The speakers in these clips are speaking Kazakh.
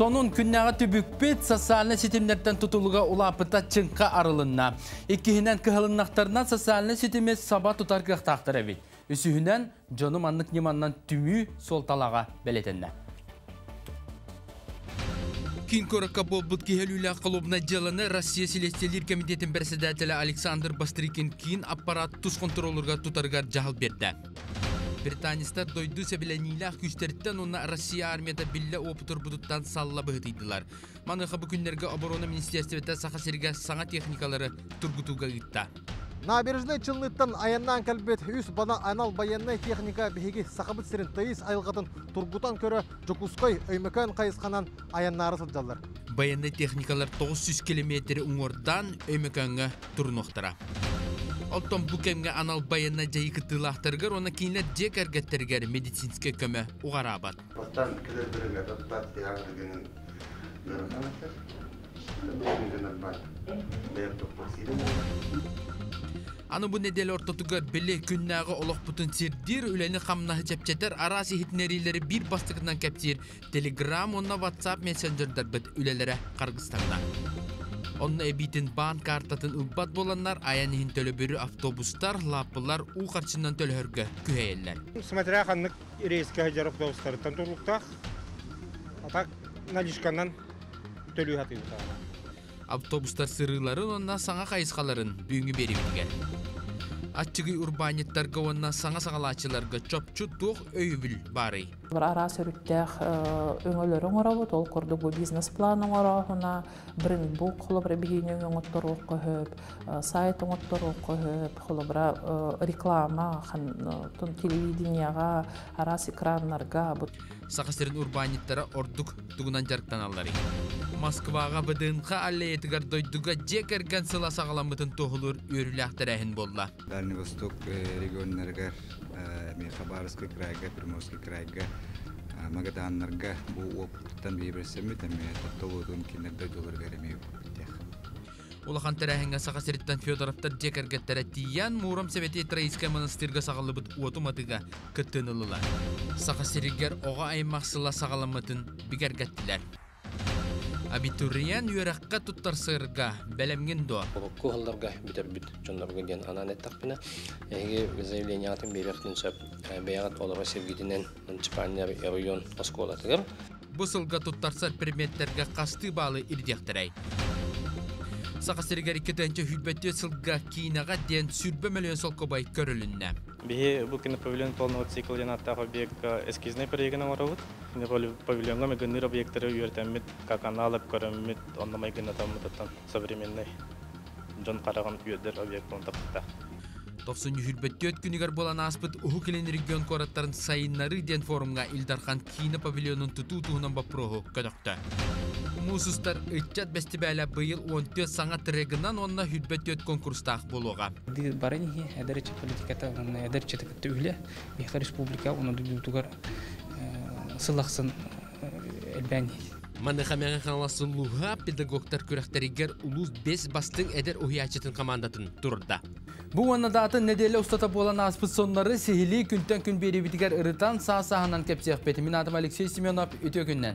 Sonun күннәгә түбүкпет социальный сетемнәрдән тутулуга улапыта чынка арылынна. Иккиһинән кыһылыннактарынан социальный сетеме саба тутар кыхтактыра бит. Үсүһүнән жону маннык неманнан түмү сол талага белетенне. Кин коракка болбут киһелүлә кылыбына жыланы Россия Селестиялер комитетин председателе Александр Бастрыкин кин аппарат туз контроллерга тутаргар жахал берди. Британистар дойду себеленилах күстерттен онна Россия армияда билле опытыр будуттан салла быһытыйдылар. Маныха бу күннерге оборона министерствете сахасерге саңа техникалары тургутуга гытта. Набережный чылныттан аяннан калбет үс бана анал баяннай техника беги сахабыт сирин тыйыс айылгатын тургутан көрө жокуской өймөкөн кайысқанан аяннары сылжалар. Баяннай техникалар 900 км уңордан өймөкөнгө турнуктара. Оттон бу кемге анал баянна жайкытылактыргар оны кинлер жекергеттергер медицинске көмө угарабат. Постан килердерге дотация агыргенин нөрханатыр. Аны бу неделе ортотугар беле күннәгы олохпутун сирдир үлени камнахы чепчетер арасы хитнерилери бир бастыгынан кептир Telegram онна WhatsApp мессенджердер бит үлелере Кыргызстанда. Онна эбитин банк картатын ылбат боланнар аянихин төлөбөрү автобустар лапылар у карчындан төлөхөргө күһәйеллер. Смотря ханнык рейске хаҗар автобустардан туруктак атак наличканан төлөй хатыйда. Автобустар сырыларын онна саңа кайыскаларын бүгүнгү берип килген. Аччыгы урбаниттарга онна саңа сагалачыларга чопчу тух өйбүл бары. Бір ара сөрүттәк өңөлөрүң орабыт, ол көрдік бұл бизнес планың орағына, бренд бұл қолы бір бейінен өңіттір оқығып, сайт өңіттір оқығып, қолы бір реклама, телевиденияға, арас экранларға. Сақасырын урбаниттара ордук тугунан жарктан аллары. Москваға быдынға аллеетігар дойдуға жекерген сыла сағаламытын тоғылыр өріліқтер әхін болла. Дальний Восток регионларға, Хабаровский крайға, Приморский крайға, Магаданларға бұл опыттан бейбірсемі, толудың кенерді долларға ремей өпіттеқ. Улахан тәрәхінгі Сақасырыттан Федоровтар жекергеттері тиян Мурам Советі Траисқа монастырға сағалыбыт уатуматыға күттінілілі. Сақасырыгер оға аймақсыла сағаламытын бігергеттілер. Абитуриан юраққа туттарсырға бәлемген доа. Кухалларга битербит жонларга ген ананет тақпина. Эге заявлениятын беректин сөп бәягат оларға севгидинен Чапания район осколатыгар. Бұсылға туттарсар предметтерге қасты балы ирдектірей. Сақасырыгер 2-нче хүлбәтте сылға кейінаға ден сүрбе миллион сол кобай көрілінне. Бихе бұл кинопавильон полного цикл янаттағы объект эскизный проектіна оравыд. Павильонға мегеннер объекттері үйертәммет, как аналог көрәммет, оннамай генатамметтан современный жон қараған үйедер объектін тақытта. 90 хүлбәтте өткінігер болан аспыт ұху келен регион кораттарын сайыннары ден форумға Илдархан кино павильонын тұту-тұғынан бапроғу көдөкті. Мусустар ытчат бәстібәлі бұйыл 14 саңа тірегінан онна хүлбәтте конкурстақ болуға. Баранихи әдәречі политиката, әдәречі тәкітті үлі, Мехта Республика, оны дүлдігар сылақсын әлбәні. Маныха мәңі қаналасы луға педагогтар көрәқтерігер улус 5 бастың әдер ойячетін командатын тұрырда. Бұл анадатын неделі ұстата болан аспыт сонлары сехили күнтен күн бері бітігер ұрытан саа-сағынан кәпсеқ беті. Мен адым Алексей Семенов өте күннен.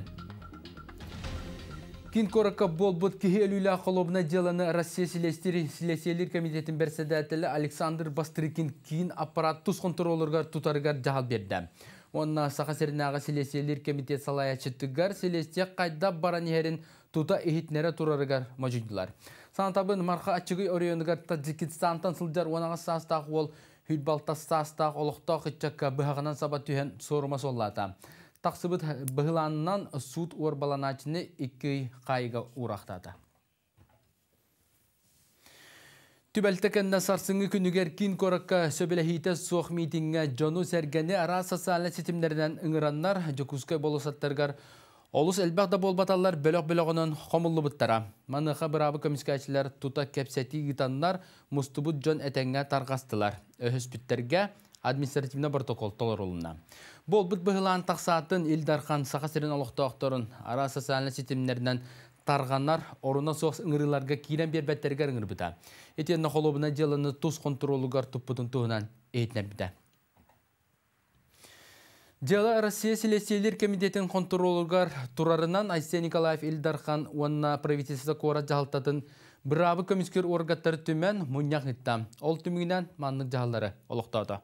Кин коракка болбут киһелүлә холобна деланы Россия Селестиялер комитетин председателе Александр Бастрыкин кин аппарат туз контроллерга тутаргар жахал берди. Онна Сахасернага Селестиялер комитет салаячыттыгар Селестия кайда баран ерин тута эхитнере тураргар мажундулар. Сантабын марха ачыгы орионугар Таджикистантан сылдар онага састак ол хүлбалтас састак олуктак ичакка быхагынан сабат түһен сорума соллата. Тақсыбыт бұғыланынан суд орбаланачыны 2 қайға урақтады. Түбәлтекенді сарсыңы күнігер кин коракка сөбелі соқ митинге жону сәргені ара социалны сетімдерден ұңыраннар жокускай болусаттарғар олыс әлбәқді болбаталар бөліқ-бөліғының қомылы бұттара. Маныға бірабы комиссиячылар тута кепсеті ғитаннар мұстыбыт жон әтәңге тарғастылар. Өхіспіттерге административна протокол толар олына. Бол бұт бұғылан тақсатын Илдархан Сақасырын олықтауқтарын ара социалны сетімдерден тарғанар орына соғыс ұңырыларға кейлен бербәттергер ұңыр бұта. Етенні қолыбына деліні тұз контролуғар тұппытын тұғынан ейтінер бұта. Жала Россия Селестиелер комитетин контролгар турарынан Айсен Николаев Илдархан уанна правительство кора жалтатын бирабы комиссар оргаттары түмен муньяқнытта. Ол түмігінен маннық жағалары олықтады.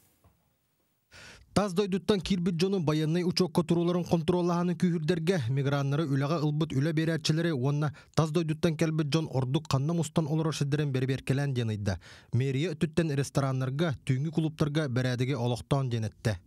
Таз дойдуттан кирбит жону баянный учокко туруларын контроллаханы күйірдерге миграннары үлаға ылбыт үлі берәтчілері уанна таз дойдуттан келбит жон ордук қанна мустан олорашыдырын берберкелен денайда. Мерия өтүттен рестораннарға, түйінгі клубтарға бәрәдіге олықтан денетті.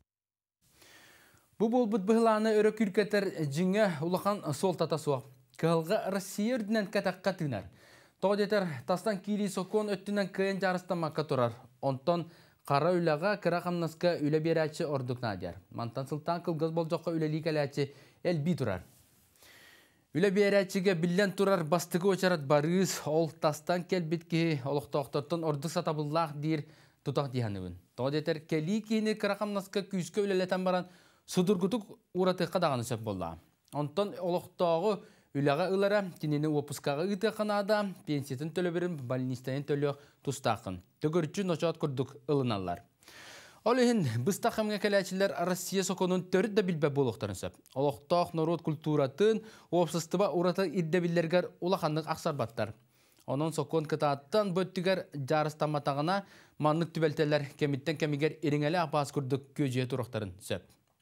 Бу болбут быһыланы өрө күркетер жиңе улахан сол татасуа. Кылга Россия үрдінен катаққа тынар. Тоғдетер тастан кири сокон өттінен кыйын жарыстамаққа турар. Онтон қара үлаға кыра қамнаска үлі берәтші ордук надяр. Мантан сылтан кылгыз болжаққа үлелік әләтші әлбі турар. Үлі берәтшіге білен турар бастығы очарат барыз, ол тастан келбітке олықтақтыртын ордук сатабыллақ дейір тұтақ дейханығын. Тоғдетер келі кейіні кыра қамнаска күйіске үлелетен баран судургутук уратыққа дағаны сөп болла. Онтон олықтағы үліға ұлара тенені опускаға ұтықынада пенсиятын төлі бірін больнистайын төлі тұстақын. Төгірчі ночуат күрдік ұлыналар. Ол ең бұстақымға кәләчілер Россия соконын төрді да білбә болуқтарын сөп. Олықтақ народ культуратын опсыстыба ураты иддебілергер улақанлық ақсарбаттар. Onun sokon kıtaattan böttüger jarıstamatağına manlık tübelteler kemitten kemiger iriŋeli apaz kurduk köjeye turuqtарын söp.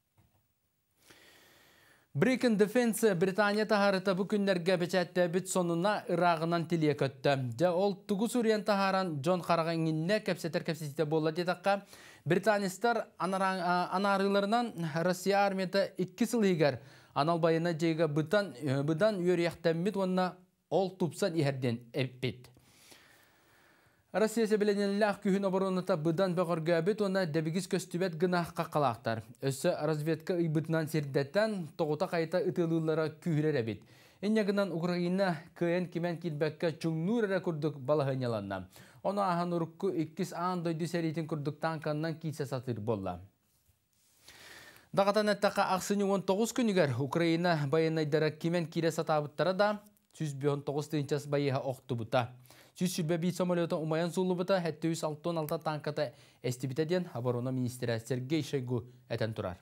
Breaking Defense Britanya taharıta bu günlerge beçette bit sonuna Irağınan tiliye köttü. Ja ol tugu Suriyan taharan John Qarag'inne kepsete bolla dedakka Britaniyastar anarılarından Rusya armiyata 2 yıl higer anal bayına jeyga bıdan yörüyaktemit onna ol tupsan iherden epit. Россия себеленеллах күхін оборонута бұдан бәғыргәбет оны дәбігіз көстібет гынаққа қалақтар. Өсі разведка ұйбытынан сердеттен тоғыта қайта ұтылылары күйірер әбет. Эннегінен Украина күйен кемен келбәкке чүңнур әрі күрдік балығыняланна. Оны аған ұрыққы 2 ан дойды сәретін күрдік танканнан кейсе сатыр болла. Дағатан әттіға ақсыны 19 күнігер Украина байынайдары кемен кире сатабыттары да 119 түйінчас байыға оқты бұта. Süsübe bir samolyotan umayan sulubuta hette 166 tankata estibitedyen Оборона министрі Сергей Шойгу әтен тұрар.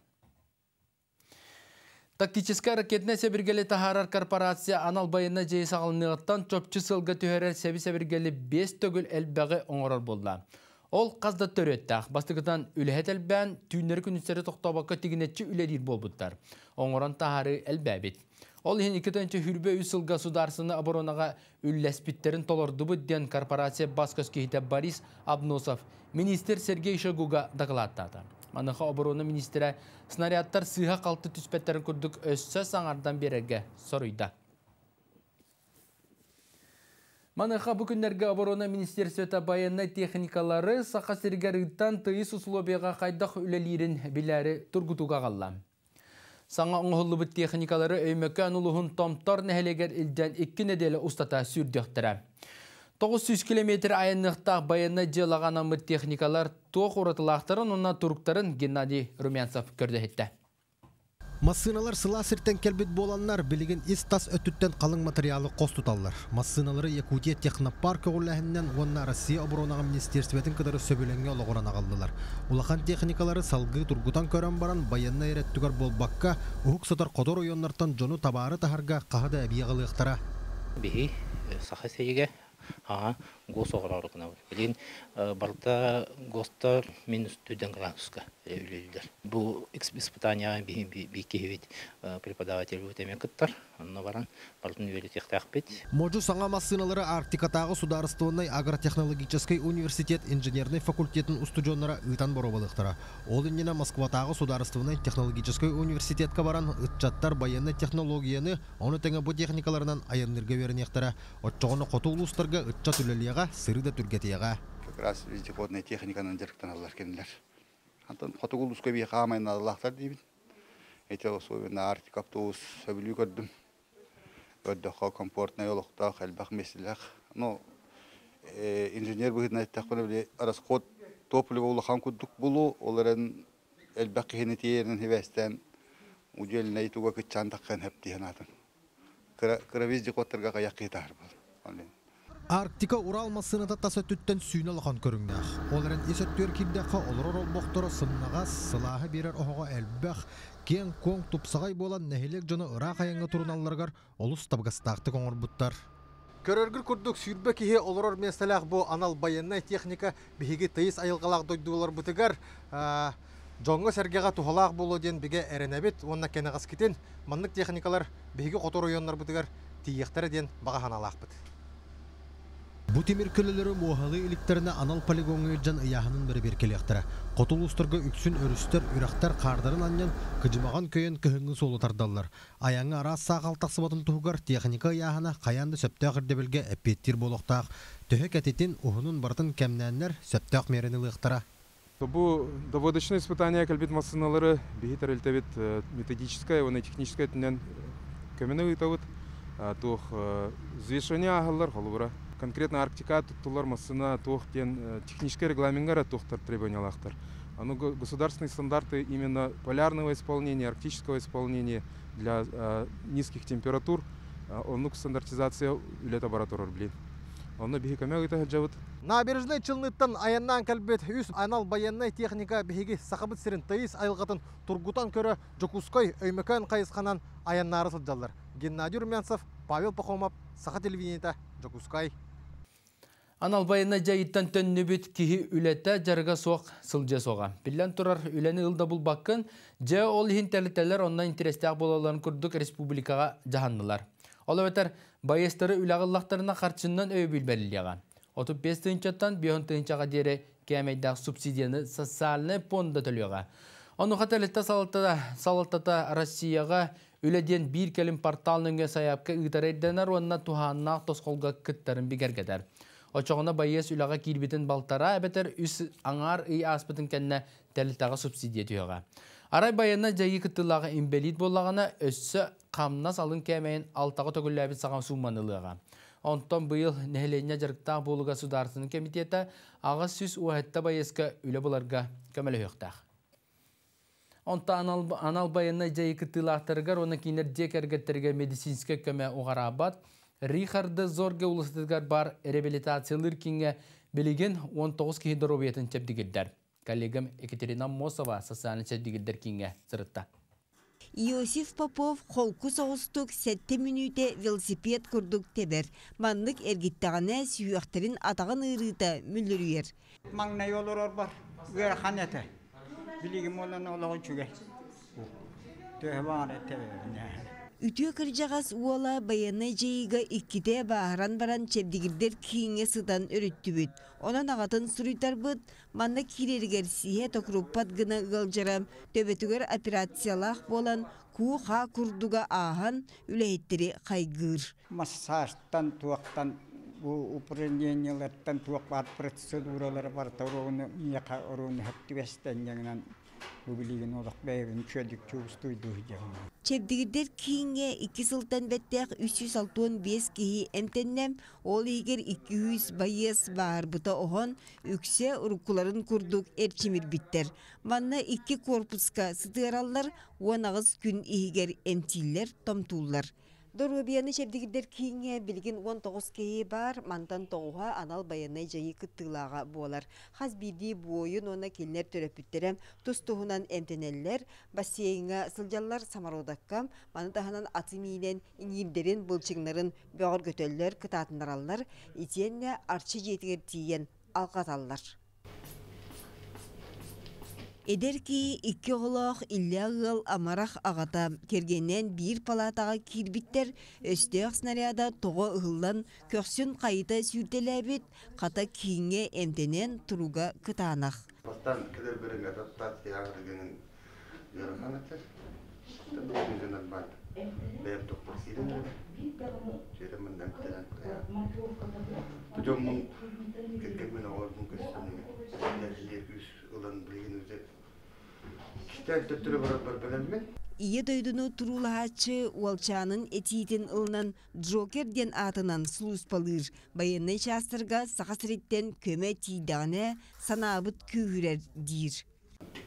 Тактическа ракетне себіргелі тахарар корпорация анал байына жей сағылынығыттан чөпчі сылға түйерер себіргелі 5 төгіл әлбәғі оңырар болды. Ол қазда төреттақ. Бастығыдан үліхет әлбән түйінері күністері тоқтабаққа тегінетші үлерер болбуттар. Оңыран тахары әлбәбет. Ол ең 2-тінші хүрбе үсіл государсыны оборонаға үлләспиттерін толорды бұдден корпорация бас көскейті Борис Обносов министр Сергей Шойгуға дағылаттады. Маныға оборона министрі снарядтар сыға қалты түспеттерін күрдік өссі саңардан береге сорыйда. Маныға бүкіндерге оборона министерсветі байынна техникалары сақа сергеріттан тыйыс условияға қайдақ үлелерін біләрі тұргутуға қалла. Саңа оңғылы бұт техникалары өймөкән ұлығын томтар нәхелегер үлден 2 неделі ұстата сүрдіқтірі. 900 км айынықтақ байына жылағана мұт техникалар тоқ ұратылақтарын, онна турктарын Геннадий Румянцев көрді етті. Массыналар сыла сіртен келбет боланлар білігін ис-тас өттіттен қалың материалы қос тұталар. Массыналары Якутия технопарк оғыләхіннен онна Россия оборонаға министерсветін кыдары сөбіленге олығыран ағалдылар. Улахан техникалары салғы тургутан көрен баран баянна ереттігар болбаққа ұхық сатар қодор ойонлартан жону табары тахарға қағады әбей ағылықтара. Бихи сақы сейге гос оғырарықына бар. Білген барда гостар мен үстуден градуска үлелдер. Бұл испытанияға бейкевет преподаватель өтеме күттар. Онына баран бардың университет ақпет. Моджу саңа массыналары Арктикатағы сударыстығынай агротехнологический университет инженерный факультетін устуджонлары ұйтан боробалықтыра. Ол иннена Москватағы сударыстығынай технологический университетка баран ұтчаттар баянны технологияны, оны тәңі бұ техникаларынан айынлерге верінектара. Отчоғыны қоту ұлыстарға ұтчат үлелияға, сыры да түргетияға. Как раз вездеходная техниканың директан алар кенілер. Антон қоту ұлысқа бей қамайын алалақтар дейбін. Эти условия Арктик автобус сөбілі көрдім. Өддіққа комфортный олықтақ, әлбақ месіліқ. Инженер бұғыдың айттақпыны біле арасқот топлығы олыған күддік болу, оларын әлбақ кехені тейерінің хевестен ұделін әйтуға күтчан таққан әп дейін атын. Кыра вездеходтарға қаяқ кетар бұл. Арктика Урал массыныта тасөттүттен сүйін алған көріңнәқ. Оларын есөттер кирдеққа олырыр олбоқтыры сыннағас, сылағы берер оғыға әлбәқ, кен коң тупсағай болан нәхелек жоны ұрақ аяңға тұрыналарғар олыс табғастақты коңыр бұттар. Көрөргір күрдік сүйірбі кеге олырыр меселәқ бұл анал баяннай техника бігеге тайыз айылғалақ дойдуылар бұтығар. Жоңғы сәргеға тухалақ болу ден біге әрінәбет, онына кенағас кетен, маннық техникалар бігеге қотыр ойонлар бұтығар тиектері ден бағахан алақ бұт. Бу темир көлөлөрү муахалы иликтерине анал полигонга жан ыяхынын бери беркелектері. Котул устарга үксүн өрүстер, үрақтар қардарын аннан кыжымаған көйен көхіңгі солы тардалар. Аяңы арас сағалтақ сыбатын туғығар техника ыяхына қаянды сөптәқ үрдебілге әппеттер болуқтақ. Төхек әтетін ұхынын бартын кәмнәнлер сөптәқ мерені лықтара. Бу доводочные испытания кальбит массыналары бихитер эльтебит методическое, он и техническое тінен көмені ұйтауыт. Тух взвешение ағалар холубыра. Конкретно Арктика туттулар массына тухтен технический регламентгара тухтар требованиялахтар. Государственные стандарты именно полярного исполнения, арктического исполнения для низких температур, он стандартизация или лаборатория блин. Он бихи камел это хаджавут. Набережный чылныттан аяннан калбет үс анал баяннай техника бихиги сақабыт сирин тайыз айылғатын тургутан көрі Жокускай өймекан қайысқанан аяннары сылжалар. Геннадий Румянцев, Павел Пахомов, Саха телевидениета, Жокускай. Анал баяннай жайыттан төннүбіт кихи үлетті жарға соқ сылжа соға. Білен тұрар үлені ылда бұл баққын, жа ол хин тәлітелер онна интерестіғ болаларын күрдік республикаға жағаннылар. Ол өтер байестары үлағыллақтарына қарчыннан өй білбәлілеған. 35 тыңчаттан 5 тыңчаға дері кәмейдәқ субсидияны социальны понда төлеуға. Оны қаталетті салаттата Россияға үледен бір кәлім порталының саяпқа ұйтарайденар, онына туханнақ тосқолға күттарын бігергедер. Очоғына байес үлаға кирбетін балтара әбетер үс аңар үй аспытын кәнне тәлітаға субсидия түйеға. Арай байына жайы күттілаға имбелит болағына өссі қамнас алын кәмейін алтағы төгілі саған сумманылыға. Онтан бұйыл нәхілене жарықтақ болуға сударсының комитеті аға сүз уәтті байескі үлі боларға көмілі өқтақ. Онта анал байына жайы күттілақтырғар, оны кейінер дек әргеттерге медицинскі көмі ұғарабат, Рихарды зорге улыстыдығар бар реабилитациялыр кенге білеген 19 кейдер обиетін чәбдігілдер. Коллегам Екатерина Мосова социальный чәбдігілдер кенге сырытта. Иосиф Попов холку соғыстық 7 минуте велосипед күрдік тебер. Манлық әргеттіғана сүйіқтерін атаған ұйрыта мүлірер. Маңна yollar бар, ғыр қанеті. Білігім оланы олығы чүге. Төғі тебер. Үтіе кіржағас уола баянай жайыға икките бағаран баран чебдігірдер кейінге сыдан өрітті бүт. Онан ағатын сұруйтар бұд, манна кирергер сие токруппат гына ғылжарам, төбетігер операциялақ болан қа күрдуға ағын үләйттері қайғыр. Массажтан, туақтан, упражнениялардан туақ бар процедуралар бар, тауруыны мияқа ұруыны хөптівестен жаңынан Убилиген олық бәйгін чөдік чөбістойды жағына. Чебдігірдер кейінге 2 сылтан бәттәқ 365 кейі әмтеннем, ол егер 200 байыз бар бұта оған үксе ұрыққыларын күрдік әрчемір біттер. Манна 2 корпуска сытыралар, 19 күн егер әмтиллер томтулар. Дорубияны чебдігірдер кейінге білген 19 кейі бар, мантан тоғуға анал баянай жайы күттілаға болар. Хазбиди бойын оны келнер төрөпіттерем, тұстығынан әмтенелер, бассейінға сылжалар самародаққам, маны тағынан атымейнен иңімдерін бұлчыңларын бөғір көтелер кытатындаралар, етенне арчы жетігер тиен алқаталар. Эдер ки 2 олақ иллягыл амарақ ағата кергеннен бір палатаға кирбиттер өстеғ снаряда тоғы ұғылдан көксін қайыта сүртеләбет қата кейінге әмтенен тұруға күтанақ. Бастан кедер бірін адаптация ағыргенін жарған әтір. Өзін албайды. Бәйіп тоқтық сирен жерімінден күтелен. Бұжомның кеткенмен оғырдың көстінің ұлан білген өзі. Ие дойдуну турулаачы уалчанын этиитин ылынан Джокер ден атынан слуз палыр. Байынны частырга сақасыреттен көмө тийдағаны санабыт күйірер дейір.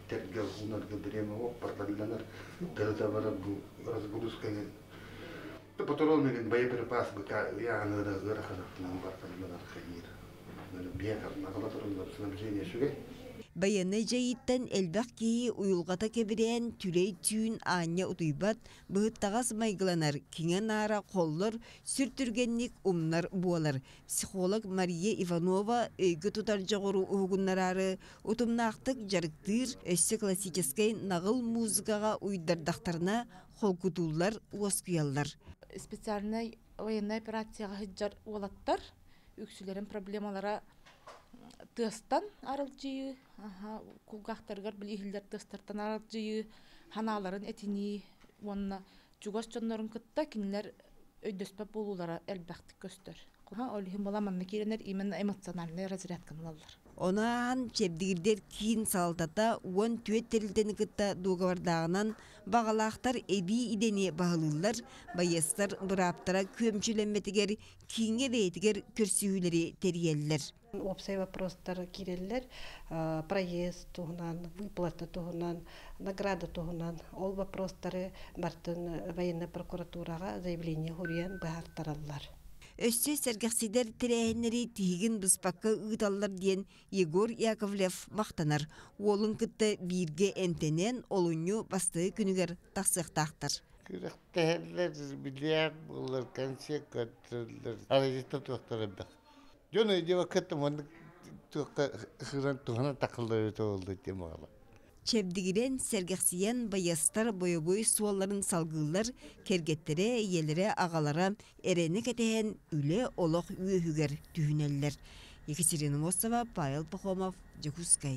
Тергел ұнарға біремі оқ бардарланар. Дәрді бара бұл разгрузкаға Потолок меген боеприпас я на гыраханахтан барталмадар хайир. Бия нагылатырын снабжение шуге. Баяны жайыттан элбақ кейі уйылғата кебірен түлей түйін аңя ұтыйбат, бұғыттағас майгыланар, кеңен ара қоллар, сүртүргенник умнар буалар. Психолог Мария Иванова өйгі тұтар жоғыру ұғыннарары, ұтымнақтық жарықтыр, өсі классическай нағыл музыкаға уйдардақтарына қолкутулар уаскуялар. Специальный военная операцияға хыджар олаттар, үксілерін проблемалара тыстан арылжıyı, kulgақтарғар білігілдер тыстартан арылжıyı, ханаларын әтіні, онына жүгас жонларын кытта кенілер өйдөспәп болулары әлбәқтік көстер. Олығын боламанны керенер именно эмоциональный разрядкан олалар. Онаан чебдигирдер киин салдата уон түет терилден кытта дугавардағынан бағалақтар эби идене бағылылар, байыстар бұраптара көмчүлемметігер, киинге бейтігер көрсүйілері териеллер. Общий вопростар киреллер, проезд тугунан, выплата тугунан, награда тугунан, ол вопростары бартын военная прокуратурага заявление хуриян бахартараллар. Өссө сәргәксидер тирәһеннәре тиген быспакка ыдаллар диен Егор Яковлев мақтанар. Олын кытты бирге энтенен олуню басты күнүгер тақсықтақтыр. Күрәктәһәлләр миллиард булыр консек каттылар. Алайда тоқтырып. Жоны дева каттымын тоққа хыран тугана тақылды толды демала. Чебдигирен сәргәксиян баястар бойобой суалларын салгылар, кергеттере, елере, ағалара, әрені кәтәйін үлі олық үйігер түйінеллер. Екатерина Мостова, Павел Пахомов, Джекускай.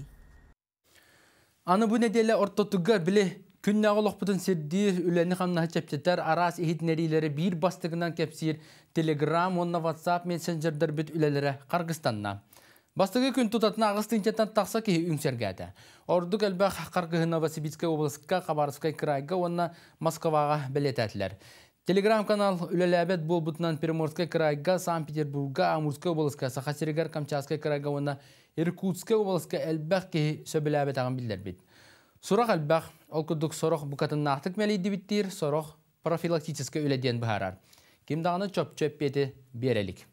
Аны bu nedeyle ortatuggar bile künne ağılıq budun serdir üleni xamnağı çepçeter aras ehidnerileri bir bastıgından kepsir Telegram, onna WhatsApp, Messenger'der büt ülelere Qargıstanna. Bastıgı gün tutatına Ağıstinçetten taqsa ki üngsergədi. Orduk elbaq Qargıhı Novosibirskaya oblaskka, Qabarovskaya krayga, onna Moskvaga bilet ettiler. Telegram kanal ülelebet bol butunan Primorskaya krayga, Sankt-Peterburg'a, Amurskaya oblaskka, Saxasirigar, Kamchaskaya krayga, onna Irkutskaya oblaskka elbaq ki söbelebet ağın bildir bit. Sorak elbaq, olkuduk sorok bukatın naqtık meliydi bittir, sorok profilaktiskiska ülediyen baharar. Kimdağını çöp beti berelik.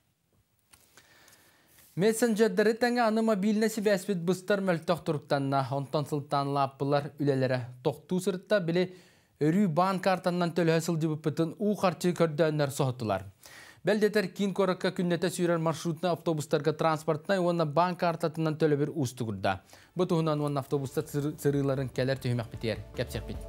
Messenger'dari tanga anı mobilne sibesbet bıstar möltök turuktanna, ondan sıltan lapılar ülelere toqtu sırtta bile örü bank kartandan tölü sılcı bıpıtın u qarçı kördönler soğuttular. Beldeter kin korakka künnete süren marşrutna avtobuslarga transportna onna bank kartatından tölü bir ustu gurda. Bu tuhunan onna avtobusta sırıların keler tühümek biter, kepsek bit.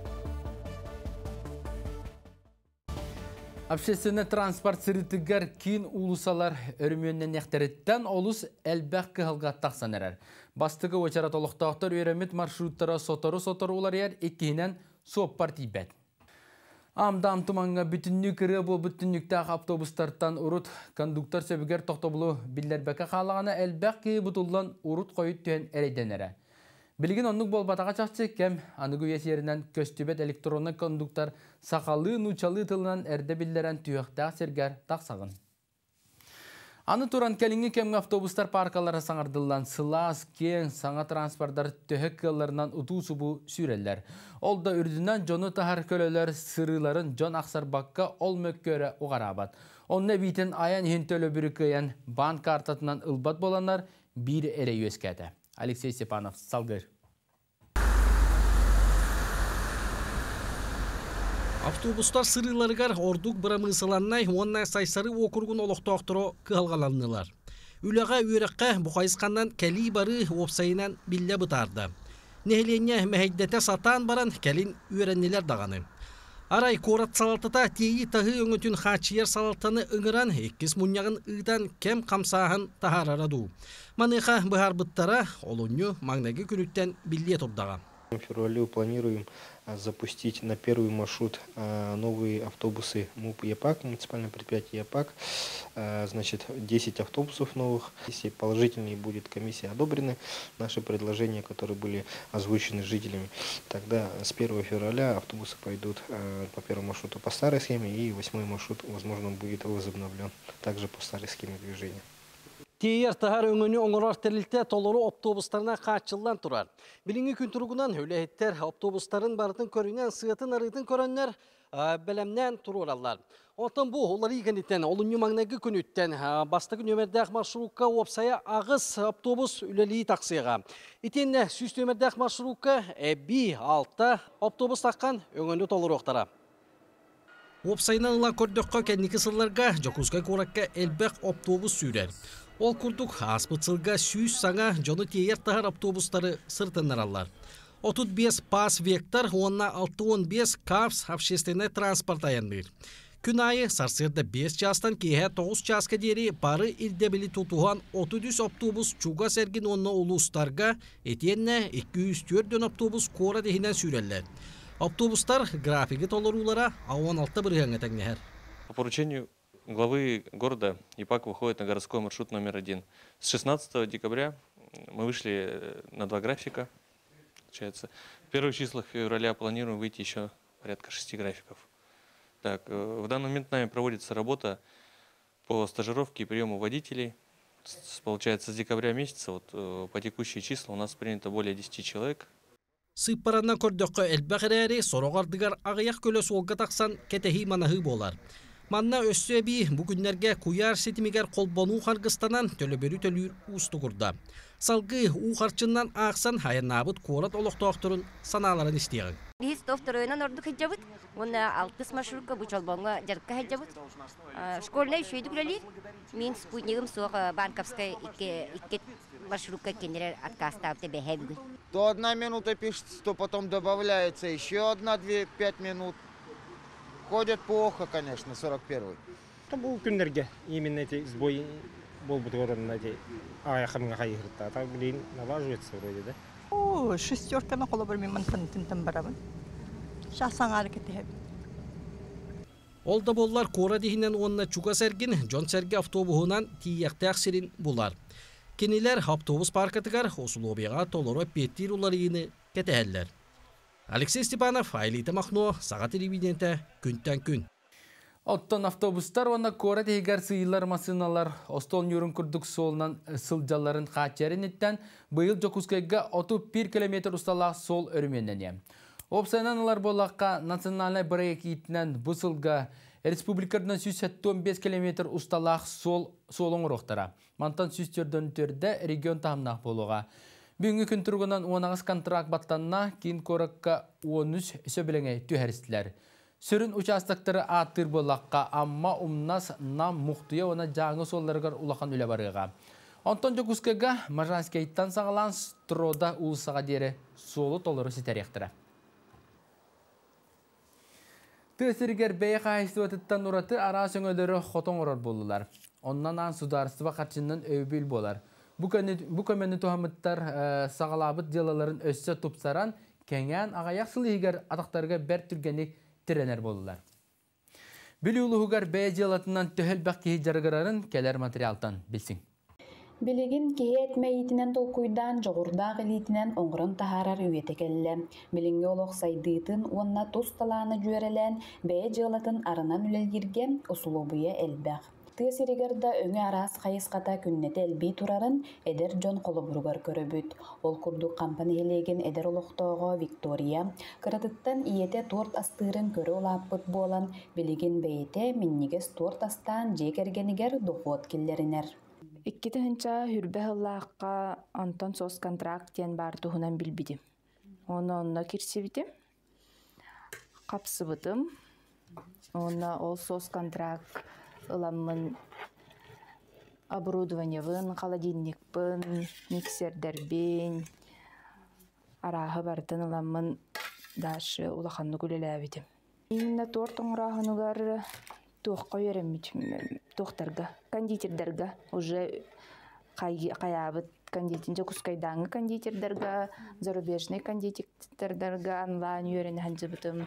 Общественный транспорт сырытыгар кин улусалар өрмөннен яқтарыттан олус әлбәқ кығылға тақсан әрәр. Бастығы өчара толықтақтар өремет маршруттара сотору олар ер еккейінен соп партий бәд. Амдам туманға бүтінні кірі бұл бүтінніктағы автобустартан ұрут кондуктор сөбігер тоқтобылу білдербәкі қалағана әлбәқ кей бұтылдан ұрут қойыт түйен әрейден әрі. Білген онлық болбатаға чақчы кәм анығы есерінен көстібет электронны кондуктор сақалы нучалы тылынан әрді білдерен түйіқтақ сергер тақсағын. Аны туран кәліңі кәмгі автобустар паркалары саңардылан сылас, кен, саңа транспорттар төхік кылларынан ұту сұбу сүрелер. Ол да үрдінен жоны тахар көлелер сырыларын жон ақсар баққа ол мөккөрі оғарабат. Онны бейтін аян хен төлі бүрі көйен банк картатынан ұлбат боланар бір әрі өскәді. Алексей Степанов, Салгыр. Автобустар сырыларыгар ордук бырамысыланнай оннай сайсары окургун олоқтоқтыру кылгаланнылар. Үліға үйрекке бұқайысқаннан кәли бары опсайынан білі бұтарды. Нехлене мәхейдете сатан баран кәлин үйреннелер дағаны. Арай корат салалтыта тейі тағы өңітін хачиер салалтаны ұңыран еккіз мұняғын ұйдан кем қамсағын тахарараду. Маныға бұхар бұттара олуңы маңнағы күніттен біле тұрдаға. В феврале планируем запустить на первый маршрут новые автобусы МУП ЕПАК, муниципальное предприятие ЕПАК. Значит, 10 автобусов новых. Если положительные будет комиссия одобрены, наши предложения, которые были озвучены жителями, тогда с 1 февраля автобусы пойдут по первому маршруту по старой схеме, и 8 маршрут, возможно, будет возобновлен также по старой схеме движения. Тейер тахар өңіні оңырар тәрілті толыру автобустарына қачылдан тұрар. Біліңі күн тұрғынан өләйттер автобустарын бардың көрінен сығытын арытын көрінлер белемнен туруралар. Отон бу олар игенитен, олуню магнеги күнүттен, бастыгы нөмердәк маршрутка опсая агыс автобус үлели таксыга. Итен сүстөмердәк маршрутка 5-6 автобус таккан өңөндө толуруктара. Опсайнан ла көрдөккө кенники сылларга Жокускай коракка элбек автобус сүйрер. Ол курдук аспыцылга сүйс саңа жону тейер тахар автобустары сыртынаралар. 35 пас вектор, онна 6-15 капс общественный транспорт аянбыр. Күн айы сарсырда 5 частан кейе 9 частка дери бары ирдебили тутуған 33 автобус чуга сәрген онна улустарға, етенне 204 автобус кора дехинен сүйрелер. Автобустар графиги толырулара ауан алты біргенге тәңнехер. По поручению главы города ИПАК выходит на городской маршрут номер 1. С 16 декабря мы вышли на 2 графика. Получается, в первых числах февраля планируем выйти еще порядка 6 графиков. Так, в данный момент нами проводится работа по стажировке и приему водителей. Получается, с декабря месяца по текущие числа у нас принято более 10 человек. Сыппаранна көрдөккө элбәгәрәри сорогардыгар агыяк көлөс олга таксан кетехи манахы болар. Манна өссөби бүгүннәргә куяр сетимигер колбону харгыстанан төлөбөрү төлүр устугурда. Салгы ухарчыннан аксан хаянабыт корат олоктоктурун саналарын истеген. Biz doktoruyla orada hicabıt. Ona altı marşrutка bu çalbonga jarka hicabıt. Школьный шүйдүклелер. Мен спутнигим соға Банковская iki маршрутка кенерер откастапты бехебгүн. То 1 минута пишется, то потом добавляется еще 1-2-5 минут. Ходят плохо, конечно, 41-й. Это был күндерге. Именно эти сбои был бы на эти аяқымға қайыртта. Так, блин, налаживается вроде, да? О, шестерканы қолы бір мен фантинтен барамын. Шахсан әрекеті хеп. Олда боллар кора дихинен онна чуга сәргін Жон сәргі автобуһунан тияқтақ сирин булар. Кенилер автобус паркатыгар осулобияға толору петтир уларыйыны кетәһәлләр. Алексей Степанов, Айлита Махно, Саға телевидениеті, күнтен күн. Оттон автобустар оны кора тегер сыйлар масыналар остон юрун күрдік солынан сылжаларын қачарын еттен бұйыл Жокускайга 31 километр ұсталақ сол өрменнен. Опсайнанылар болаққа национальный проект итінен бұл сылға республикардан 175 километр ұсталақ солың ұрықтара. Мантан сүстерден төрді регион тағымнақ болуға. Бүгінгі күн тұрғынан 10 контракт баттанына кейін коракка 13 сөбіліңе түйәрістілер. Сөрін участактары аттыр болаққа, амма умнас нам мұқтуя оны жаңы солларығар улақан үлі барыға. Антон Жокускайга Мажанскайттан сағалан строда ұлысаға дері солы толыры сетеректірі. Төсіргер бәй қайсы өтіттен ұраты ара сөңөлері қотон ұрар болылар. Оннан аң сударыстыва қатшынның өбіл болар. Бұ көмені тұхамыттар сағалабыт делаларын өссі тұпсаран, кәңен ағаяқ сылы егер атақтарға бәр түргені тіренер болылар. Білі ұлығығар бәй делатынан төхіл бәқ кейі жарғырарын кәлер материалтан білсің. Билигин кие этмейитинен толкуйдан жоғырдақ элитинен оңғырын тахарар үйеті келі. Билинге олық сайдыйтын онна тұс таланы жүйерелен бәй делатын арынан үлелгерге ұсулубуя әлбәқ. Тесиригерда өңі арас қайысқата күннеті әлбей турарын әдер Жон қолыбырғар көрөбүт. Ол күрдік кампаниялеген әдер олықтауға Виктория. Кыратыттан иете торт астырын көрі олаппыт болан билигин бәйте миннигес торт астан жекергенігер доғуот келлерінер. Иккити хынча хүрбе хыллааққа Антон сос контрактен бар туһунан билбидим. Онна кирсибитим. Капсыбытым. Онна ол сос контракт ыламмын оборудованиевын, холодильникпын, миксердербен, арахы бартын ыламмын дашы улаханны күлеләбитим. Именно торт оңрахынугар туаққа өреммитим, тоқтарға, кондитердерға, уже қаябыт кондитер, Жокускайдаңы кондитердерға, зарубежный кондитердерға онлайн өрені ханжыбытым.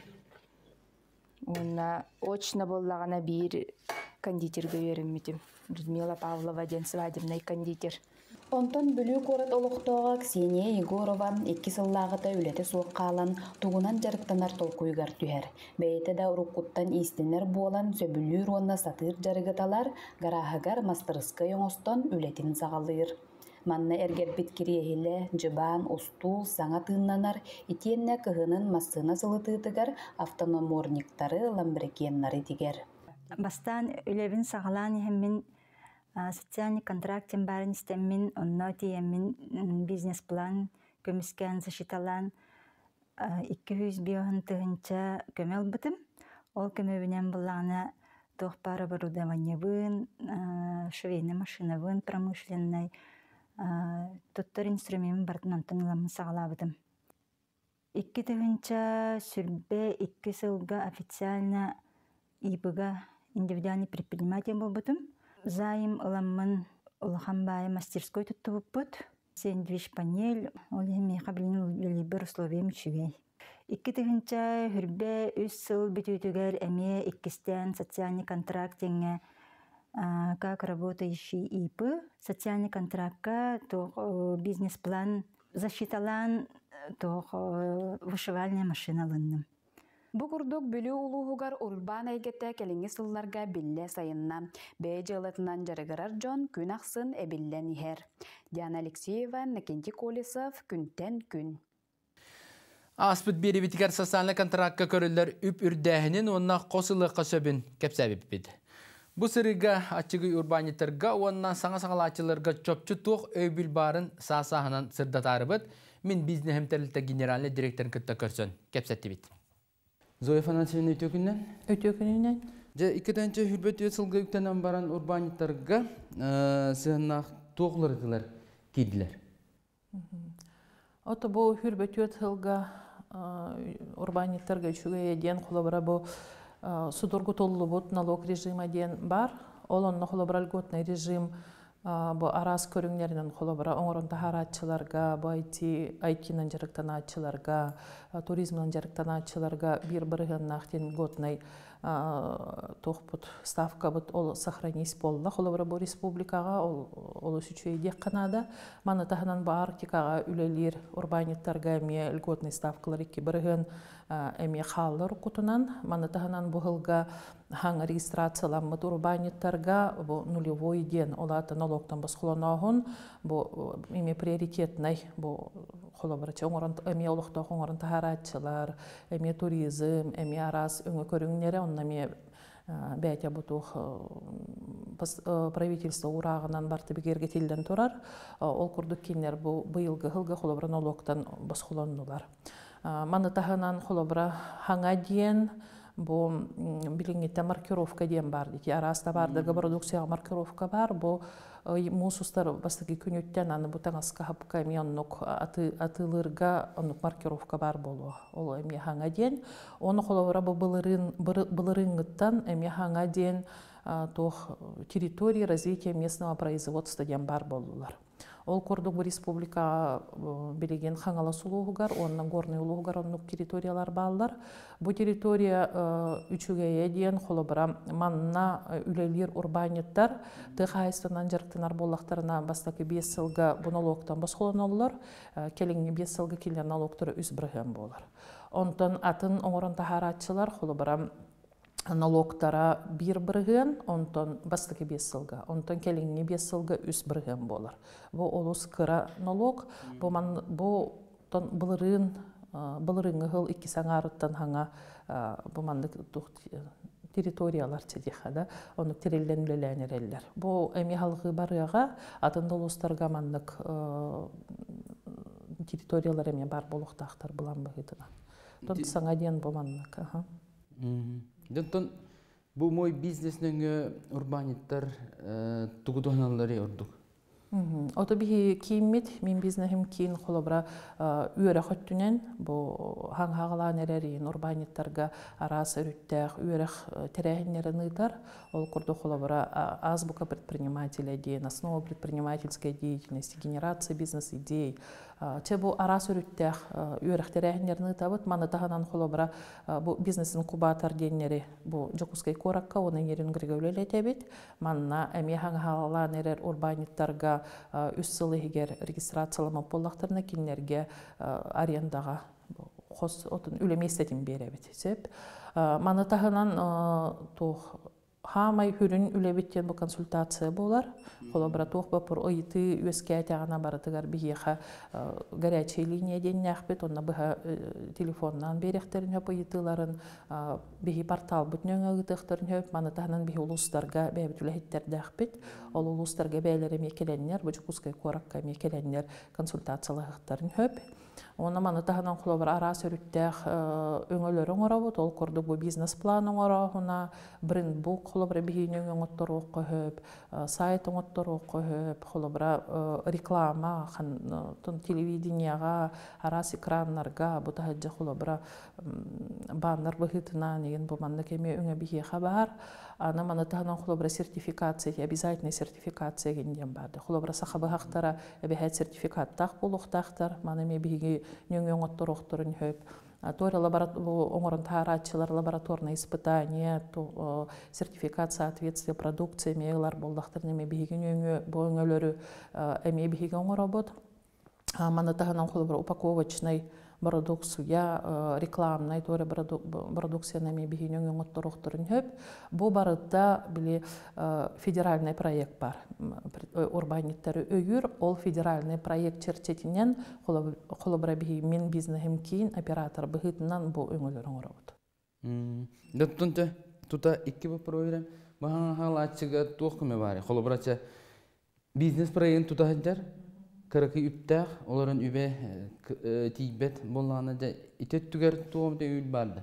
Онна очно боллағана бир кондитерге өреммитим. Людмила Павлова ден свадебный кондитер. Онтон бүлүү корат олуқтоға Ксения Егорова 2 сыллағыта үлеті соққалан туғынан жарықтанар толкуйгар түхер. Бәйті да ұрыққуттан истенер болан сөбүлүү ронна сатыр жарығыталар гарахагар мастырысқы yoңостон үлетін сағалыр. Манна эргербит кириехиле жыбаан устул саңа тыыннанар итиенне кыһынын массына сылытыытыгар автономорниктары ламбрекеннары тигер. Бастан үлебин сағалан ихеммин социальный контрактен барын истеммин, онно тиеммин бизнес-план көміскен зашиталан 200 биоһын тыһынча көмел бытым. Ол көмөбүнен буллана тохпар оборудованиебын, швейный машинабын, промышленный, туттар инструментин бартын онтон ыламын сагалабытым. 2 тыһынча сүрбе 2 сылга официально ибыга индивидуальный предприниматель болбутум. Зайым ыламмын улахан баай мастерской туттубуппут. Сэндвич панель, ол меха билин үлибер условием чүгей. 2 тыһынча хүрбе 3 сыл бүтүтүгер эме 2-стен социальный контрактеңе как работающий ИП. Социальный контрактка то бизнес-план засчиталан то вышивальная машина лынным. Бу курдук бүлүү улуугар урбан айгетте келинги сылларга билле сайынна. Бээ жылытынан жарыгарар жон күн аксын эбиллен ихер. Диана Алексеева, Накенти Колесов, Күнтен күн. Аспыт бери битигер социальный контрактка көрүлөр үп үрдәһинин онна косылыкка сөбүн кепсәбип бит. Бу сырыга ачыгы урбаниттерга онна саңа-саңалачыларга чопчу тук өйбүл барын саасаһынан сырдатарыбыт. Мен бизнесем терилте генеральный директор кытта көрсөн кепсәтти бит. Зоя Фанасьевна өтөкүннен? Өтөкүннен. Же 2-нче хүрбөт ысылга үктенен баран урбаниттерга сыгынак тогларгылар кидилер. Ото бу хүрбөт ысылга урбаниттерга үчүгө ден колобра бу судоргу толлубут налог режима ден бар. Ол онно колобра льготный режим бу арас көрүңнеринен колобра оңорон тахаратчыларга, бу IT-нан жарыктанаатчыларга, туризмнан жарыктанаатчыларга бир-биригеннах тен льготный тохпут ставка бут ол сохранись болла колобра бу республикага ол үчү дек канада маны таханан бу Арктикага үлелер урбаниттарга эме льготный ставкалар 2-бирген эме халлар кутунан маны таханан бу хылга хаң регистрацияланмыт урбаниттарга бу нулевой ден олата налогтан баскуланагын бу эме приоритетный бу холобрача оңорон эме олукта оңорон тахаратчылар эме туризм эме арас өңө көрүңнери оннаме бәтя бутух правительство урагынан барты бигерге тилден турар ол курдук кинер бу быйылгы хылга холобра налогтан баскулануулар маны таханан холобра хаңа диен бу билиңите маркировка диен бар дити араста бардыгы продукцияга маркировка бар бу мусустар бастыгы күнүттен аны бу таңаска хапка мионнук атылырга онук маркировка бар болу ол эми хаңа диен оны холобра бу былырыңыттан эми хаңа диен тох территории развития местного производства диен бар болулар. Ол курдук бу республика билеген хаңала сулуугар, оннан горный улуугар оннук территориялар баллар. Бу территория үчүгөйө диен холобра манна үлелер урбаниттар тыхайстанан жарыктанар боллактарына бастакы 5 сылга бу налогтан баскуланалар, келеңи 5 сылга келген налогтары үз бирген болар. Онтон атын оңорон тахаратчылар холобра налогтара 1-бирген, онтон бастыки 5 сылга, онтон келеңи 5 сылга үз бирген болар. Бу олус кыра налог, бу былырыңы хыл 2 саңарыттан хаңа бу мандык территориялар чедиха, оны терелден үлеләнереллер. Бу эми халгы барыга атын долустарга мандык территориялар эми бар болуктактар булан быгытына. Тон саңа ден бу мандык. Донтон бу мой бизнеснең урбаниттар тугудоналары ордук. Ото бихи кийиммит, мен бизнесим кийин холобра үйөрө хөттүнен, бу хаңхагалан эрерин урбаниттарга арасы үрүттәк, үйөрөх терәһиннерин ыйтар, ол курду холобра азбука предпринимателя дейін, основа предпринимательской деятельности, генерация бизнес-идей. Че бу арасы үрүттәк үйөрөх терәһиннерин ыйтабыт, маны таханан холобра бу бизнесин кубатар дейіннери, бу жокускай коракка, оның ерин григөвлелетебит, манна әме хаңхагалан эрер урбаниттарга үс сылы егер регистрациялама боллақтарына кинлерге арендаға үлеместетін беребет. Маны тағынан Хамай хүрін үлебеттен бұл консультация болар. Холобра тоқ бапыр ойты өскәті ана барытығар бігеға горячий линия ден нәқпет, онна бұға телефоннан беректерін өп ойытыларын, бігі портал бүтнен өғытықтырын өп, манытағынан бігі ұлыстарға бәбіт үләхеттерді әқпет. Ол ұлыстарға бәйлері мекеленнер, бұжы құскай қораққа мекеленнер консультациялығықтарын өп. Оны манытағынан құлабыр ара сөріттәқ өңілерін орабыд, ол көрді бұл бизнес-планын орағына, бренд-бук құлабыра бігейнен өңіттір оқы өп, сайт өңіттір оқы өп, құлабыра реклама, телевиденияға, арас экранларға, бұта хаджа құлабыра баннар бұғытына, неген бұл манны кеме өңі бігейға бар. Ана манытағынан құлабыра сертификация, обязательный сертификация генден барды. Құлабыра сақабы хақтара әбіхәт сертификаттақ болуқтақтар, манымен бігей нөң өңіттір оқтырын өп. Тори оңырын тағаратчылар, лабораторное испытание, сертификат соответствия продукции, мейлар болдақтырын әме бігеген өңілері әме бігеген оңыр обыд. Манытағынан құлабыра упаковочный продукция, рекламный тори продукция әме бігеген өңіттір оқтырын өп. Бұл барытта біле федеральный проект бар. Урбаниттары өйір, ол федеральный проект чертетінен құлыбыра бігі мен бизнесім кейін оператор бұғытынан бұл өңілерін ұрауыд. Дәттінті, тұта екі бұл проверем, бағана ғалатшыға тоқымы бары. Құлыбыра бизнес проект тұта ғадар, кірікі үптәқ, оларын үбе тейбет болғаны да итет түгер туғымда үйл барды.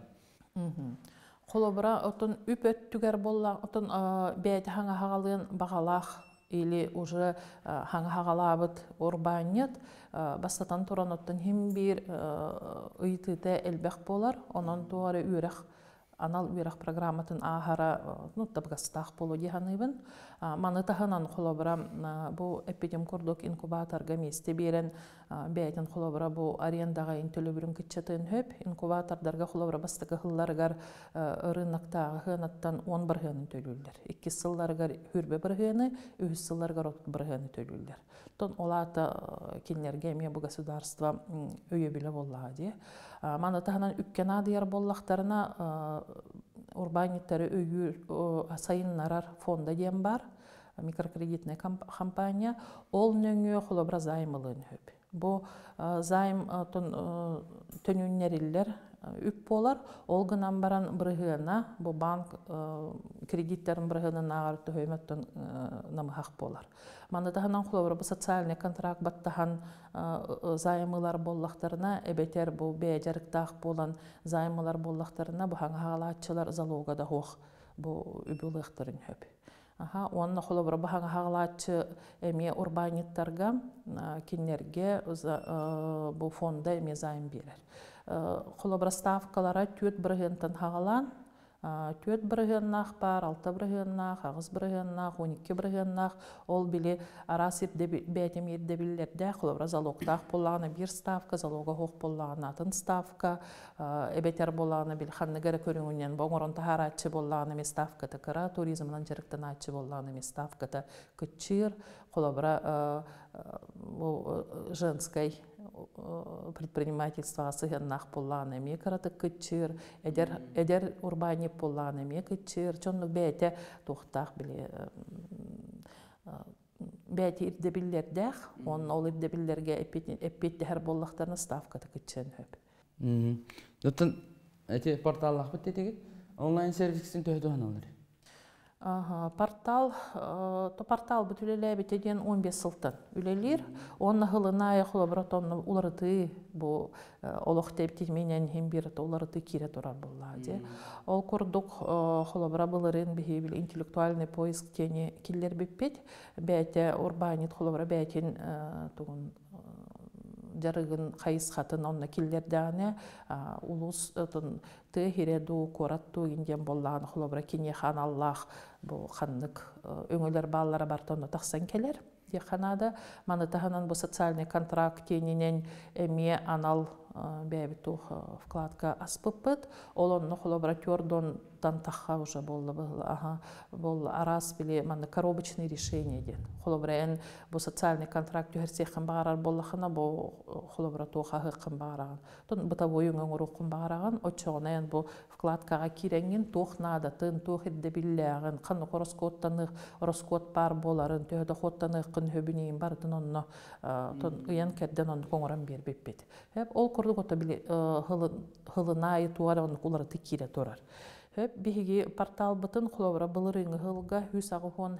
Құлыбыра отын үпет түгер болла, отын бәйті хаңа хағалығын бағалақ, или уже хаңа хағалабыт урбанет, бастатан туран оттын хим бір ұйтыты әлбәқ болар, онын туары үйрәқ, анал үйрәқ программатын ағара табғастақ болу дегенібін. Манытағынан құлабыра бұл эпидем күрдік инкубаторға месте берен бәйтін құлабыра бұл арендаға интілі бүрін күтчетін хөп. Инкубатордарға құлабыра бастығы ғылларғар рынақтағы ғынаттан 11 ғынын төлілдер. 2 сылларғар хүрбе бір ғыны, 3 сылларғар бір ғыны төлілдер. Тон олаты кенлерге ме бұл государство өйе білі боллады. Манытағынан үпкен адыяр боллақтарына урбаниттары өйі сайыннарар фонда дем бар, микрокредитная компания, ол нөңі құлыбыра займылын өп. Бұл займ төнүннериллер үп болар, ол гынан баран бірғына, бұл банк кредиттерін бірғынан ағарты хөйметтен намығақ болар. Манытағынан құлыбыра бұл социальный контракт баттаған займылар боллақтарына, әбетер бұл бәйджарықтақ болан займылар боллақтарына бұл хаңағалатчылар залогада хоқ бұл үбіліқтірін өп. Онына құлыбыра бұл хаңағалатчы әме урбаниттарға, кенлерге бұл фонда әме займ берер. Құлыбыра ставкалара 4 біргентін хағалан, 4 біргеннақ бар, 6 біргеннақ, 9 біргеннақ, 12 біргеннақ, ол біле арасып бәтем ердебілерді құлыбыра залоқтақ болағына 1 ставка, залоға хоқ болағына 6 ставка, әбетер болағына біл қанныгары көріңінен бұңырын тағар атчы болағына ме ставкаты кіра, туризмнан жеріктен атчы болағына ме ставкаты күтчір, құлыбыра женской предпринимательство сыгыннақ болағына ме кіраты күтчір, әдер урбани болағына ме күтчір, чонлық бәйті тоқтақ біле бәйті ирдебілердәқ, оның ол ирдебілерге әппетті әр болақтарына ставкаты күтчен өп. Доттан, әте порталлақ бұт етеге, онлайн сервисін төхді ғаналары? Портал бұт үлелі бетеден 15 сылтын үлелер. Оны ғылына құлабырат оны оларыты бұл олықты ептелменен хемберіті оларыты кере тұрар болады. Ол көрдік құлабыра бұлырын бейбіл интеллектуальный поиск тені келер беппет. Бәйті урбанит құлабыра бәйтен тұғын жарығын қайыз қатын онына келдердіғіне ұлыс тұхиреду, қоратту енден боллағын құлабыра кене хан Аллах бұл қандық өңілер балалары бартауына тақсан келер. теханада манытаханан бу социальный контракт тенинен эме анал бәбитух вкладка аспыппыт олонно холобратёрдон тантаха уже бол арас биле маны коробочный решение ден холобрен бу социальный контракт херсехен багарар боллахына бу холобратуха хыкын багараган тон бытовой уңурукун багараган очогонен бу вкладкага киреңин тухнада тын тухидде биллягын каны короскоттаны ороскот бар боларын төдө хоттаны кын хөбүнейин бардын онно тон ыян керден он коңоран бербеппет хеп ол курдугото биле хылынай туаран кулары тикире турар хеп биги портал бытын хуловра былырынгы хылга хүсагыхон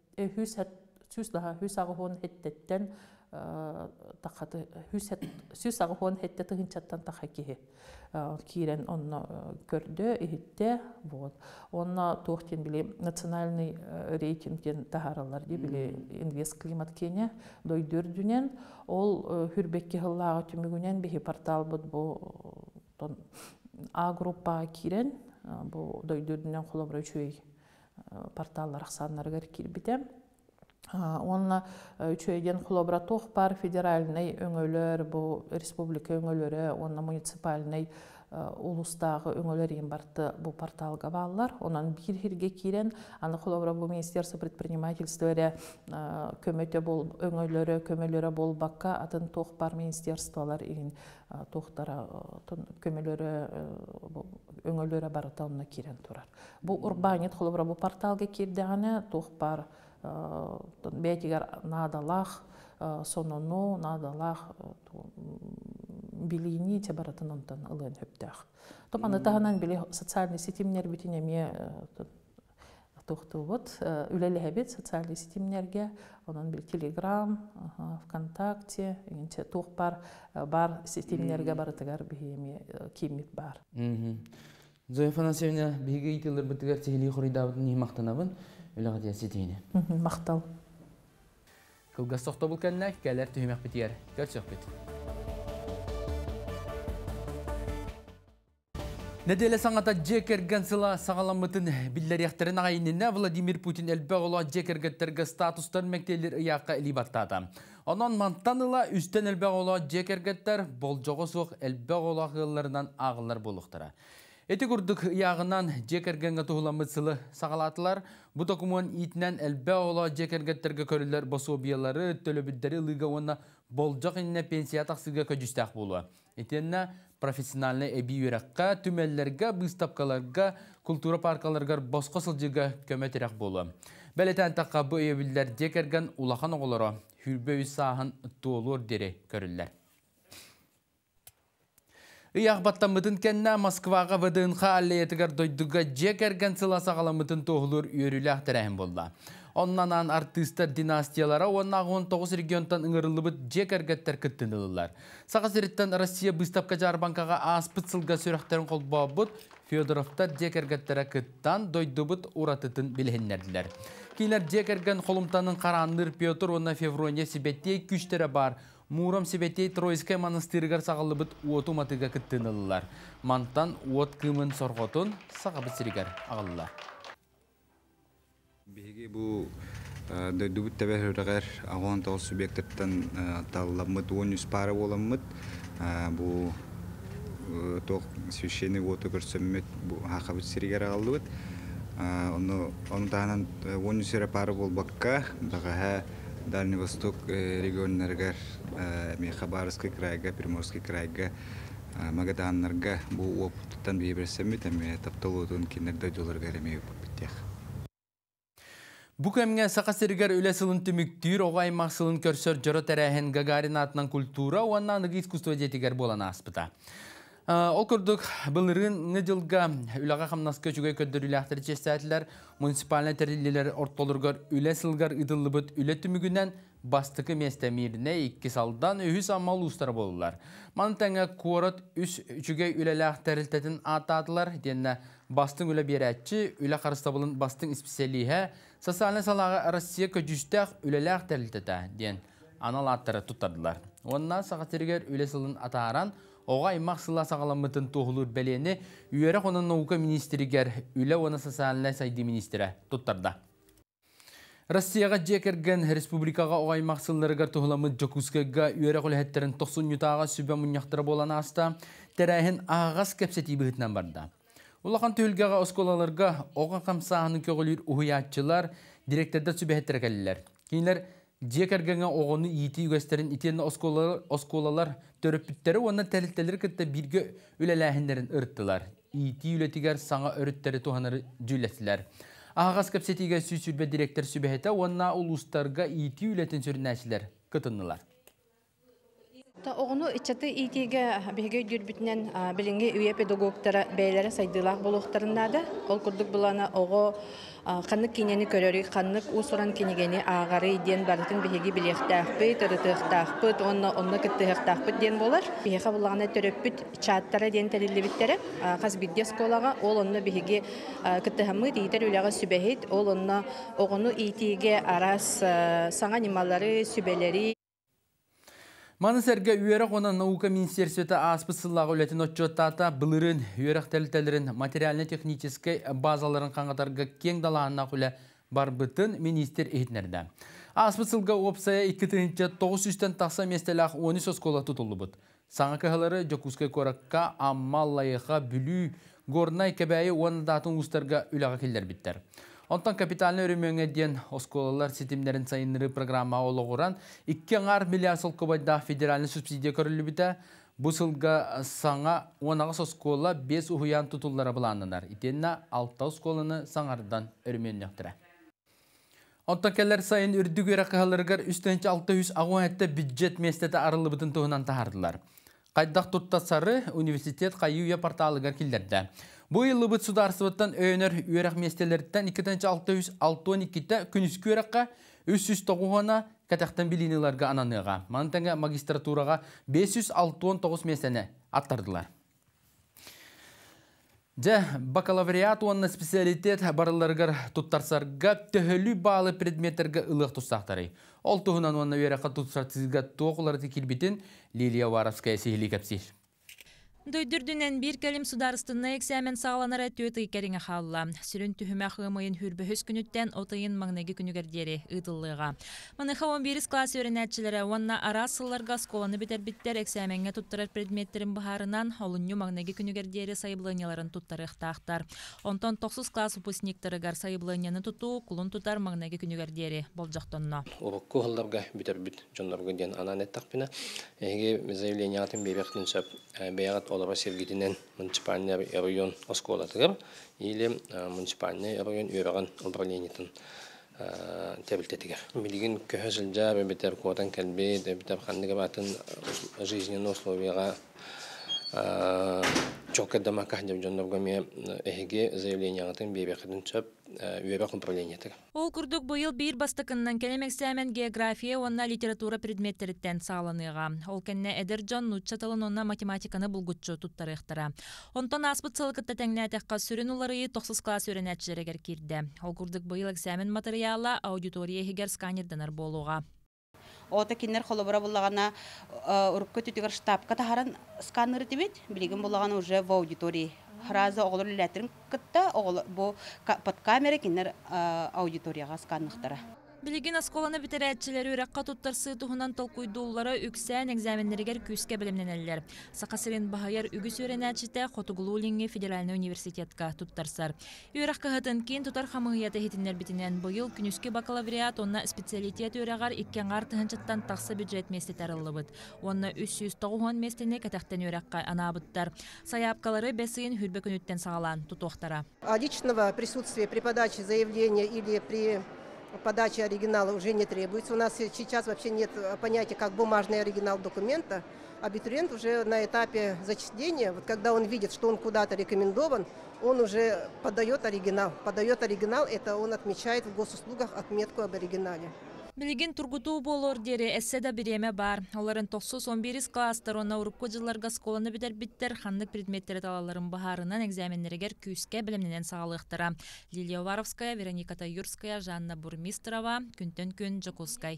хүсагыхон хеттеттен тахаты хүсагыхон хеттети хинчаттан тахаки кирен онно көрдө ихитте вот онно тохтен биле национальный рейтингтен тахаралар ди биле инвест климат Кения дойдөрдүнен ол хүрбекке хыллага түмүгүнен биги портал бут бу А группа кирен бу дойдөрдүнен холобра үчөй порталлар аксаннарга кирбитем онна үчөйден холобра тох бар федеральный өңөлөр бу республика өңөлөрү онна муниципальный улустагы өңөлөрүн барты бу порталга баалар онан бир хирге кирен аны холобра бу министерство предпринимательства көмөтө бол көмөлөрө болбакка атын тох бар министерстволар игин тохтара көмөлөрө өңөлөрө барыта онна кирен турар бу урбанит холобра бу порталга кирдегане тох бар бетигер надалах сонону надалах билини те баратын онтан ылын хөптах. Топаны таханан били социальный сетимнер битинеме тохту вот үлелебет социальный сетимнерге онан бил Telegram, ВКонтакте, инте тох бар сетимнерге барытыгар бихеме кимит бар. Зоя Афанасьевна биги итилер битигер техли хоридабын ни мактанабын үлегә сетине. Мактал. Кылгас тохто бул кенне келер төймәк битер. Көрсөк бит. Неделе саңата жекерген сыла сағаламытын биллерияқтарын ағайынына Владимир Путин әлбәғыла жекергеттерге статустар мәктелер ұяққа әлибаттады. Онан мантаныла үстен әлбәғыла жекергеттер болжоғы соқ әлбәғыла ғылларынан ағылар болуқтыра. Эти күрдік ұяғынан жекергенге тұғыламыт сылы сағалатылар, бұ документ итінен әлбәғыла жекергеттерге көрілер бособиялары, төлөбіддері лыға оны болжақ инне пенсия тақсыға көжістәқ болуы. Етенне профессиональный эби юраққа, түмеллерге, выставкаларға, культура паркаларға босқа сылжыға көмөтерек болу. Бәлетен таққа бұ өйебілдер жекерген улахан оғылары хүрбе үз сағын туолур дере көрілер. Ияқ баттамытын кәнна Москваға вадынға әллиетігер дойдуға жекерген сыла сағаламытын тоғылыр үйірілі ақтырайын болды. Оннан артистер династиялара, оннағы 19 регионтан ыңырылы бұд жекергеттер күттінілілер. Сақасыреттен Россия выставка жарбанкаға аспыт сылға сөріқтерін қолба бұд, Федоровтар жекергеттері күттан дойды бұд ұратытын білгеннерділер. Кейлер жекерген қолымтанын қараныр Петр, онна Феврония Сибеттей күштері бар. Мурам Сибеттей Тройскай манастырығар сағалы бұд уоту матыға күттінілілер. Мантан уот кымын сорғотын сағабыт сірігер ағылылар. Биги бу дөдүбүт тебердер агон тол субъекттен талламыт 13 пара боламыт бу ток священный вот көрсөммөт бу хакабыт сиригер алыбыт onu таанан 13 пара болбакка дагы Дальний Восток регионнарга Хабаровский крайга Приморский крайга Магаданнарга бу опыттан бейберсеммит эме тапталуутун кинерде жолорга эремей биттех. Бу кемге сақасыргар үлесілін түміктүйір оғай мақсылын көрсөр жұры тәрәхен Гагарин атынан культура, оғаннан үгі искусство жетігер болан аспыта. Ол күрдік бұлырын жылға үліға қамнас көчігі көддір үлі ақтыры честәтілер, муниципалны тәрелілер ортолырғар үлесілгар ұдылы бұд үлі түмігінен бастықы местемиріне 2 салдан үйіс амал ұстар болылар. Мантаңа қуарат үшіге үлі ақтырылтетін атадылар, денне бастың үлі берәтчі, үлі қарыстабылын бастың специалиға социальный салаға Россия көжістәқ үлі ақтырылтеті, ден анал аттары тұттардылар. Онна сағатыргер үлі сылын атаран, оға имақ сыла сағаламытын тоғылыр бәлені үйері қонын наука министрігер үлі оны социальный сайды министрі тұттарды. Россияға жекерген республикаға оғай мақсылларығар тұғыламы Жокускайға үйері қолеттерін 90 ютаға сүбе мұнияқтыры болан аста тәрәйін ағас кәпсеті бұғытынан барды. Улақан түйілгеға осколаларға оға қамсағының көгілер ұхыятчылар директорда сүбәхеттері кәлілер. Кейінлер жекергенге оғыны еті үгестерін итені осколалар төріпіттері оны тәліктелер кітті бірге үлеләхіндерін ұрттылар. Еті үлетігер саңа өріттері туғанары жүлесілер. Ағас кәпсетіге сүрбе директор сүбәхеті онына ұлыстарға еті үлетін сүрінәшілер күтінілар. Оғыны ичаты итиге беге дүрбітінен білінге үйе педагогтары бәйлері сайдылақ болуқтарынады. Ол күрдік бұланы оғы қанық кенені көрері, қанық ұсыран кенегені ағары ден бардың беге білектақпыт, ұрытықтақпыт, онны күттіқтақпыт ден болар. Беге бұлағына төрөппіт чаттары ден тәрілі біттері. Қаз бидде сколаға ол онны беге күттіғамыд, етер үліға сүбәхет, ол онны оғыны итиге арас саңа немалары, сүбәлері. Манысерге үйерек оны наука министерсветі аспысыллағы үлетін отчеттата бұлырын, үйерек тәлітелерін материально-техническай базаларын қаңғатарға кең далағына құлы бар бұтын министер ехетнерді. Аспысылға опсая 2-900-тен тақса местелақ 13 оскола тұтылы бұд. Саңа кағылары Жокускай коракка аммал лайыға бүлі горнай кәбәйі оны датын ұстарға үліға келдер біттер. Онтан капиталны өрімөңе ден осколалар сетимдерін сайыныры программа олығыран 2 миллиард сол көбайда федеральны субсидия көрілі біті. Бұл сылға саңа 10 оскола 5 ұхыян тұтыллары бұланынар. Итенна 6 осколаны саңардан өрімөң яқтыра. Онтан кәлер сайын үрдік өрі қағаларығар 3-600 ағуәтті бюджет местеті арылы бұтын тұғынан тағардылар. Қайдақ тұттасары университет қайуя порталығар келдерді. Бұл елі бұт сударсывыттан өйінер үйерақ местелерден 2-612-ті күніскі үйераққа 309-ға кәтіқтен білінілерге ананыға. Манытанға магистратураға 569 местені аттардылар. Бакалавриат онына специалитет барыларығар тұттарсарға төхілі балы предметтерге ылық тұстақтары. Ол тұғынан онына үйераққа тұтсартызға тоқыларды келбетін Лилия Варовская сейлі кәпсел. Дойдүрдүнен бір кәлім сударыстыны экзамен сағаланары төт ұйкәріңі қалла. Сүрін түхімі қымайын хүрбі күніттен отайын маңнегі күнігердері ұтылыға. Маныға 11 класс өрінәтчілері онына арасыларға сколаны бітер-біттер экзаменге тұттырар предметтерін бұхарынан олыню маңнегі күнігердері сайыблыняларын тұттарықтақтар. Онтан 9 класс выпускниктарыгар сайыблыняны тұту, құлын тұтар маңнегі күнігердері болжақтонна. Урокку ғылларға бітер-біт жонларға ден ананеттақпина. Эге заявлениятын бейбектін бейағат оларға сергетінен муниципальный район осколатығыр, или муниципальный район үйраған управлениетін тәбілтетігір. Білген көхі жылжа бәбетер қуатан кәлбе, бәбетер қандығы батын жизненный условияға чоқ әддамаққа деп жонларға ме әйге заявлениятын бейбектін сөп үйрақ управлениетігір. Ол күрдік бұйыл бір бастықыннан кәлем экзамен география онна литература предметтеріттен сағаланыға. Ол кәнне әдір жон нұтчатылын онна математиканы бұлғытшы тұттарықтыра. Онтан аспыт сылықытта тәңнәтіққа сүрін олары 9 класс өрінәтшілерігер керді. Ол күрдік бұйыл экзамен материалы аудитория егер сканерденер болуға. Ота кинер холобра буллагана урукка түтүгөр штабка тахаран сканеры дебет, билген буллагана уже в аудитории. Храза оглор летрин кытта бу под камера кинер аудиторияга сканныктара. Билген асколаны битерәтчиләре үрәккә туттарсы туһунан толкуйдуллары үксән экзаменнәргә күскә белемнәнәләр. Сакасырын баһаяр үгүс өрәнәчтә Хотугулулинге федеральный университетка туттарсар. Үрәккә хатын кин тутар хамыгыяты хитиннәр битенән быел күнүскә бакалавриат онна специалитет үрәгәр 2 тыһынчыттан таксы бюджет местә тарылыбыт. Онна 390 местене кәтәхтән үрәккә анабыттар. Саяпкалары бесыйын хүрбә күнүттән сагалан тутуктара. Личного присутствия при подаче заявления или при подачи оригинала уже не требуется. У нас сейчас вообще нет понятия, как бумажный оригинал документа. Абитуриент уже на этапе зачисления, вот когда он видит, что он куда-то рекомендован, он уже подает оригинал. Подает оригинал, это он отмечает в госуслугах отметку об оригинале. Билген тургуту болор дере эсседа биреме бар. Оларын 9-11 класстар онна урукку жылларга сколаны биттер ханнык предметтері талаларын бахарынан экзаменнерегер күскә білімненен сағалықтыра. Лилия Варовская, Вероника Таюрская, Жанна Бурмистрова, күнтен күн Жокускай.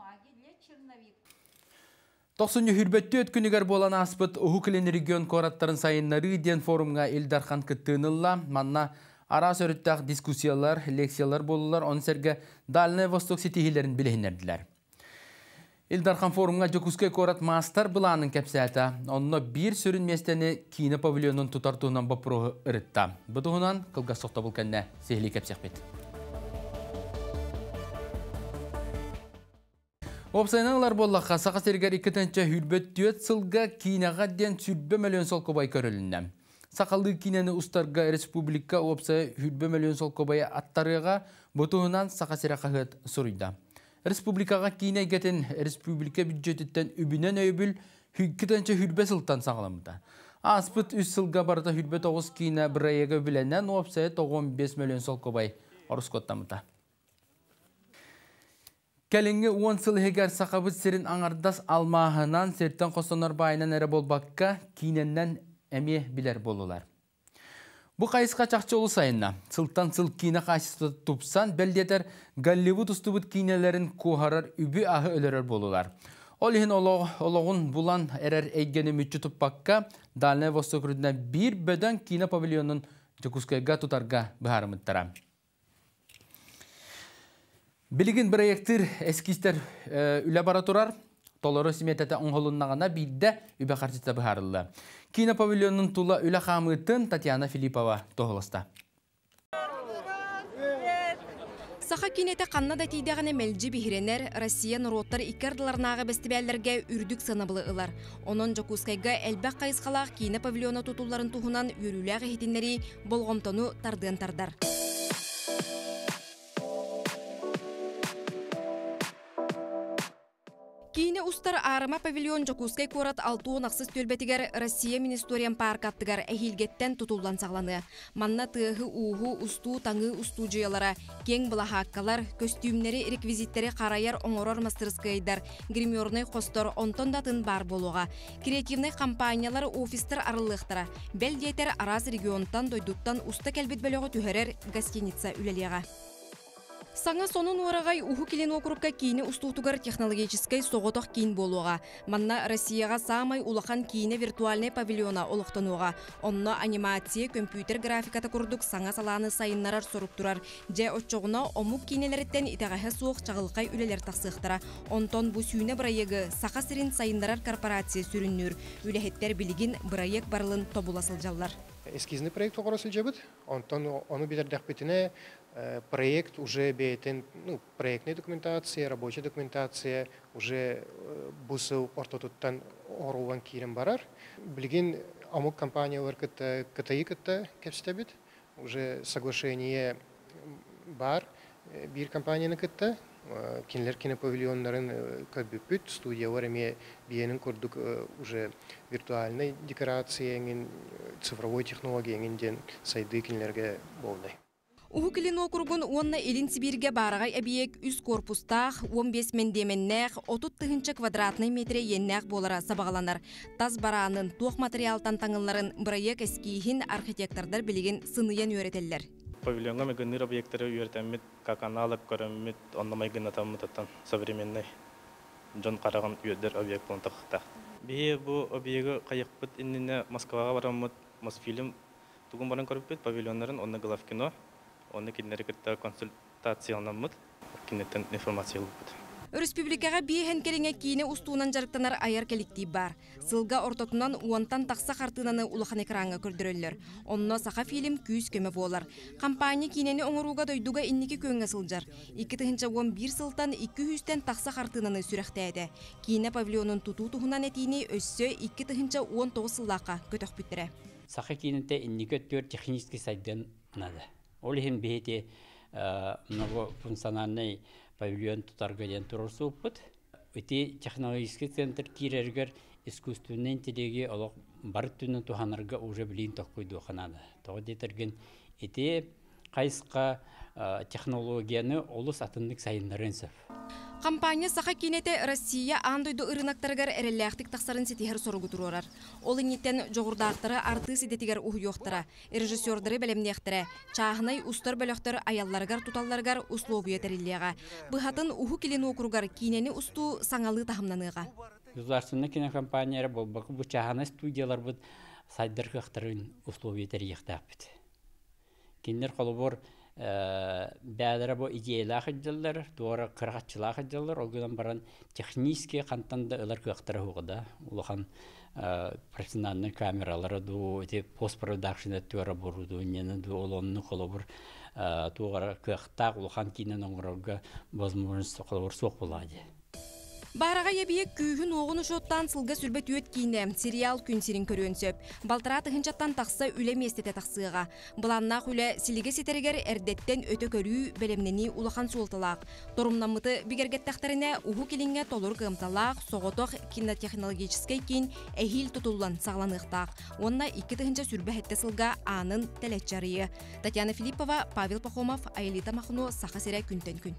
90 хүрбетті өткінігер болан аспыт ұху кілін регион кораттарын сайынлары ден форумға Элдархан кіттіңілла, манна Ara sörüttәк дискуссиялар, лекциялар болулар, он серге Дальний Восток сетихилерин билехинердилер. Илдархан форумга Жокускай корат мастар быланын кепсәті. Онно bir сөрін местені Кина павильонын тутартуынан бапырығы ырытта. Бұдығынан қылға соқта бұл кәнне сехли кепсек бет. Опсайнаңлар боллаққа сақа сергер 2-тенче хүрбет түйет сылға Кинаға ден сүрбе миллион сол кобай көрілінен. Сақалды Кинаны ұстарға республика опсай хүрбе миллион сол кобай аттарыға бұтығынан сақа сері қағыт сұрыйда. Республикаға Кина гетін республика бюджетіттен үбінен өйбіл 2-тенче хүрбе сылтан сағаламыда. Аспыт үс сылға барда хүрбе 9 Кина бірайеге біленен опсай 15 миллион сол кобай орыскоттамыда. Кәлінгі 10 сыл хегер сақабыт серін аңардас алмағынан серттен қостонар байынан әрі болбаққа Киненнен әме білер болулар. Бұ қайысқа чақчы олы сайынна. Сылтан сыл Кина қайсысты тұпсан, бәлдетер Голливуд ұстыбыт Кинелерін қоғарар үбі ағы өлерер болулар. Ол ехін олығын бұлан әрер әйгені мүтчі тұппаққа Дальний Восток үрдіне бір бөден Кина павильонын Жокускайға тұтарға бұхарымыттара. Білігін проекттер эскистер үлі бара тұрар, толары симететі оңғылыннағана бейді үбе қарчыта бұхарылы. Кина павильонын тұла үлі қамытын Татьяна Филиппова тоғылыста. Саха кинете қанна да тейдеғіне мәлжі бігіренер Россия нұроттар икардыларнағы бәстібәлерге үрдік санабылы ылар. Онын Жокускайға әлбәқ қайысқалақ Кина павильоны тұтуларын тұғынан үріләғі хетінлері болғымтону тардығын тардар. Кийне устар арыма павильон Жокускай корат 6 ақсыз төлбетігер Россия Министориям парк аттығар әхилгеттен тұтулдан сағланы. Манна тығы уғу усту таңы усту жиялара, кең бұлахаққалар, көстюмнері реквизиттері қарайар оңорор мастырскайдар, гримерный қостор онтондатын бар болуға. Креативный компаниялар офистер арылықтара, бәлдетер араз регионтан дойдуттан уста кәлбет бөліғі түхерер гостиница үлелеға. Саңа сонун орагай уху келен окрупка кийне устуутугар технологической соғотох кийин болуға. Манна Россияға самай улахан кийне виртуальный павильона олықтануға. Онна анимация, компьютер графиката курдук саңа саланы сайыннарар соруктурар. Же отчоғына омук кийнелереттен итағаға суық чағылқай үлелер тақсықтыра. Онтон бу сүйне бұрайығы сақа сирин сайыннарар корпорация сүріннүр. Үлехеттер білігін бұрайық барылын тобуласыл жаллар. Эскизный проект оғырасыл жабыт. Онтон оны бидердәқ бетіне проект уже бейтен, проектная документация, рабочая документация уже бусыл ортотуттан оруан кирен барар. Билген амук компаниялар кытайыкытта кепстебит. Уже соглашение бар бир компанияны кытта. Кинлер кинопавильоннарын көбүппүт, студиялар эме биенин курдук уже виртуальный декорация, цифровой технология ден сайды кинлерге болдай. Уху келен округун онна Элин Сибирге барагай әбиек үз корпустах 15 мендеменнәк 30 квадратный метре еннәк болара сабағаланар. Таз баранын туақ материалтан таңыларын бұрайек әскейхін архитектордар білеген сыныян өретелер. Павильонга мегенер объекттары үйертәммет, как аналог көрәммет, оннамай гынатаммытаттан современный жон қараған үйедер объект болын тақықта. Бе бұл объегі қайықпыт инніне Москваға бараммыт, Мосфильм туғын баран көріппет, павильонларын онны главкино, онны кеннері кітті консультацияланаммыт, кеннеттен информация ұлыппыт. Республикаға бейхен кереңе кейіне ұстуынан жарықтанар аяр келіктей бар. Сылға ортотынан уантан тақса қартынаны улахан экранға көрдірілер. Онына сақа фильм күйіз көмі болар. Компания кейнені оңыруға дойдуға иннекі көңі сылжар. 2-11 сылтан 200-тен тақса қартынаны сүріқтәді. Кейіне павильонын тұту тұғынан әтейіне өссі 2-19 сыллаққа көтіқ бүттірі. Сақа кейінінде иннекі өттер технический сайден нады. Ол ең бейте многофункциональный павильон тутаргаден турурсу уппут. Эти технологический центр кирергер искусственный интеллеги олог бар түнін туханарга уже билин токкойду ханады. Тоғы детерген эти қайысқа технологияны олыс атындық сайынларынсып. Компания сақа кенеті Россия андойду ырынақтарығар әрелләқтік тақсарын сетихер сорғы тұрорар. Ол инеттен жоғырдақтары арты сететігер ұйоқтыра, режиссердары бәлемнеқтірі, чағынай ұстар бөліқтір аялларғар тұталларғар ұслобуя тәреллеға. Бұхатын ұху келен оқырғар кенені ұсту саңалы тахымнаныға. Государственный кинокомпания болбақы бұл чағынай студиялар бұд сайдар қақтарын ұслобуя тәреллеқтақ Киндер холобор бәдәрі бу идеялах идделер, туара кыргатчылах идделер, олгыдан баран технически кантанда ылар кыактара хугада. Улахан профессиональный камералары ду, эти постпродакшн туара боруду, нені ду олонны холобор туара кыактак улахан кинен оңырорга возможность холобор соқ болады. Бараға ебие күйін оғыны жоттан сылға сүлбет өт кейіне сериал күнсерін көрін сөп. Балтыра тұхынчаттан тақсы үлі местеті тақсыға. Бұланнақ үлі сіліге сетерігер әрдеттен өті көрі бәлемнені улахан суылтылақ. Торумнамыты бігергеттақтарына ұғы келінге толыр қымталақ, соғытық кинотехнологическай кейін әхил тұтылуан сағланықтақ. Онна 2 тұхынча сүрбе әтті сылға анын тәлетчарыйы. Татьяна Филиппова, Павел Пахомов, Айлита Махно, Сақасыра күнтен күн.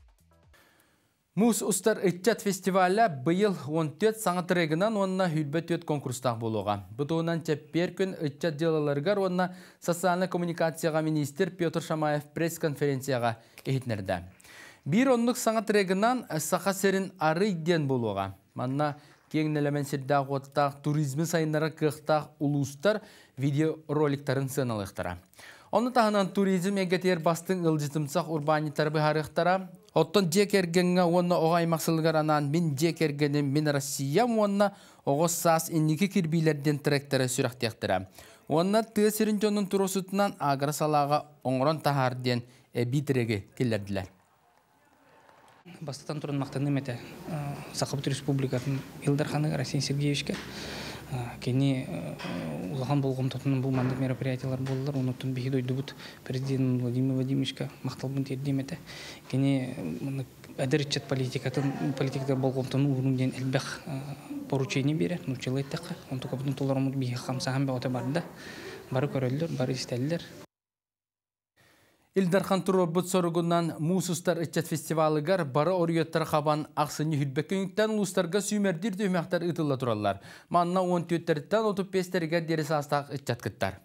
Мус Устар Итчат фестиваля быйыл 14 саңаты регінан онына хүлбет өт конкурстақ болуға. Бұтуынан чәппер күн Итчат делаларғар онына социальный коммуникацияға министр Петр Шамаев пресс-конференцияға ехетнерді. Bir онлық саңаты регінан сақа серін ары ден болуға. Манна кеңнелемен сердақ оттақ, туризмі сайынлары қықтақ улустар видеороликтарын сыналықтара. Оны тағынан туризм егетер бастың ылжытымсақ урбанитар бұхарықтара. Оттон жекергенге онна оғай мақсылғаранан мен жекергенім мен Россиям онна оғыз саас инники кирбилерден тректоры сүрақтияқтыра. Онна түйесірін жонын тұрысытынан ағыры салаға оңырын тахарден битіреге келерділер. Бастатан тұрын мақтаны мәті Сақыбыт Республикатын Илдарханы Расин Сергеевичке кені улахан болғым тұтының бұл мандық мероприятиялар болылар. Онықтың бейді ойды бұд президент Владимир Владимировичка мақталбын тердеметі. Кені әдірітчет политикатар болғым тұтының ұрынден әлбәқ поручение берер. Нұрчылы еттіққа. Онты көптің толар ұмыд бейі қамсаған бәуті барды. Бары көрелдер, бары істәлілер. Илдархан Турорбут соругунан Мусустар Итчат фестивалыгар бары орыйоттар қабан ақсыны хүлбеккеніктен ұлыстарға сүймердер дөймәқтар ұтылла тұралар. Манна 14-тәріттен 35-тәріге дерес астақ Итчат кіттар.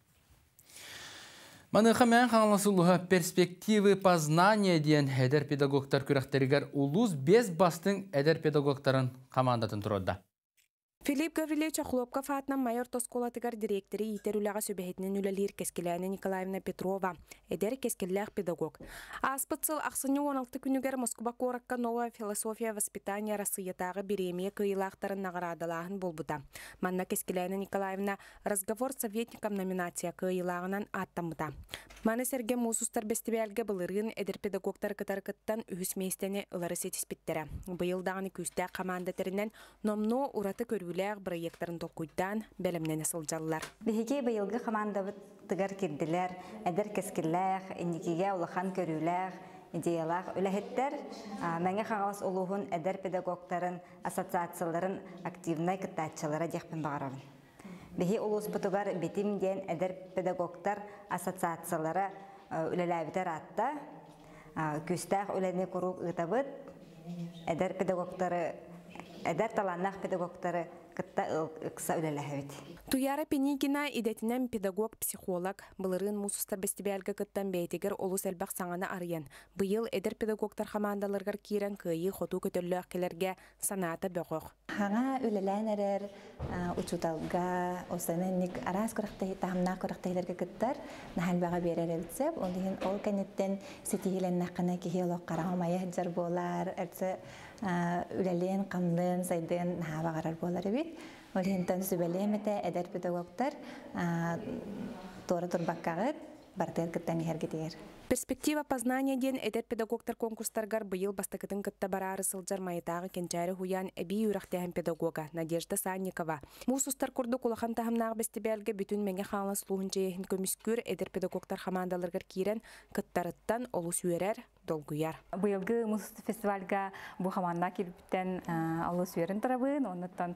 Маныға мән қаңласылуға перспективы познания дейін әдер педагогтар күрәқтерігер ұлыз 5 бастың әдер педагогтарын командатын тұрады. Филипп Гаврилевич Хлопков атынан майор тосколатыгар директори итерулаға сөбәхетінен үлелер Кескеляна Николаевна Петрова, әдер кескелләқ педагог. Аспытсыл ақсыны 16 күнігер Москва коракка новая философия воспитания Россиятағы беремия кыйлақтарын нағырадалағын болбыда. Манна Кескеляна Николаевна разговор с советником номинация кыйлағынан аттамыда. Маны Серге Мусустар бестебелге былырын әдер педагогтар кытаркыттан үхісмейстені ылары сетиспеттері. Бұйылдағыны күсті командатерінен номно ураты көрілер проекттарын толкуйдан бәлімнен сылжалылар. Бихиге бұйылғы команда тыгар кирділер, әдер кескілләр, инникеге улахан көрілер, идеялар үләхеттер, мәңе қағалас олуғын әдер педагогтарын, ассоциацияларын активнай кыттатчылары декпен бағарабын. Бихи улус бұтығар бетім ден әдер педагогтар ассоциациялары үләләбітер атта, күстәқ үләне құруқ ұтабыд, әдер педагогтары әдәр таланнақ педагогтары кытта ықса үлеләхәбет. Туяра Пеникина идетінен педагог-психолог бұлырын Мусустар бестебелгі кыттан бәйтегер олус әлбәқ саңаны арыян. Бұйыл әдер педагогтар командаларғар кирен күйі хоту көтерлі әкелерге саната бөғіқ. Хаңа үлелән әрер ұчуталға осанынник арас көріқті тағымна көріқтейлерге кыттар нәхәлбәға берер әлтсеп, ол кәнеттен сетихілен нақына кехелок қарағымайы жар болар, әртсі үлелен қамдын, сайдын нәхабағарар болар бит. Олентан сүбелемете әдер педагогтар торы турбаккагыт бартер кыттан ергетер. Перспектива познания ден әдер педагогтар конкурстаргар быйыл бастакытын кытта барары сылжар майытағы кенчәрі хуян әбі үрақтәһін педагога Надежда Санникова. Мусустар курду кулахан тахымнағы бестебелге бүтін мәңе қаңлы слуғынча ехін көміскүр әдер педагогтар командаларгар кирен кыттарыттан олу сүйерер долгуяр. Быйылгы Мусустар фестивальга бу хаманна кирбиттен олу сүйерін тарабын, оннаттан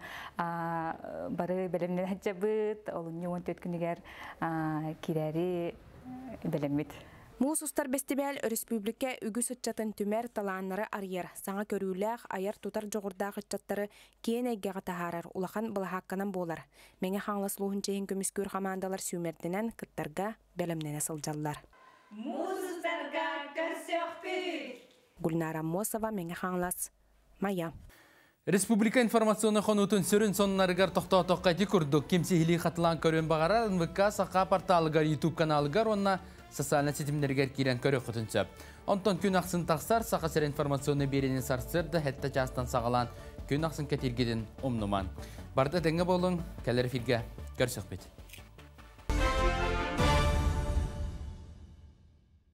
бары бәлемнен хаджабыт, олуны 14 күнігер кирәри бәлеммит. Мусустар бестебел республика үгіс үтчатын түмер таланнары арьер. Саңа көрүүләқ аяр тутар жоғырдағы үтчаттары кен әйгеға тахарар. Улахан бұлахаққанан болар. Мәңе қаңлас луғынчайын көміскөр командалар сүймердінен кыттарға бәлімнен асылжаллар. Мусустарға көрсөқпі! Гүлнара Мосова, мәңе қаңлас. Мая. Республика информационный хонутын сөрін соннарығар тоқта-тоққа ди күрдік. Кемсехілі қатылан көрін бағарар НВК Сақа порталығар YouTube каналығар онна социальный сетимдергер кирен көрі құтыншы. Онтон күн ақсын тақсар, сақасыр информационны беренен сарсырды, хәтті жастан сағалан күн ақсын кәтергеден омнуман. Барды дәңі болың, кәлер филге көрсөк бет.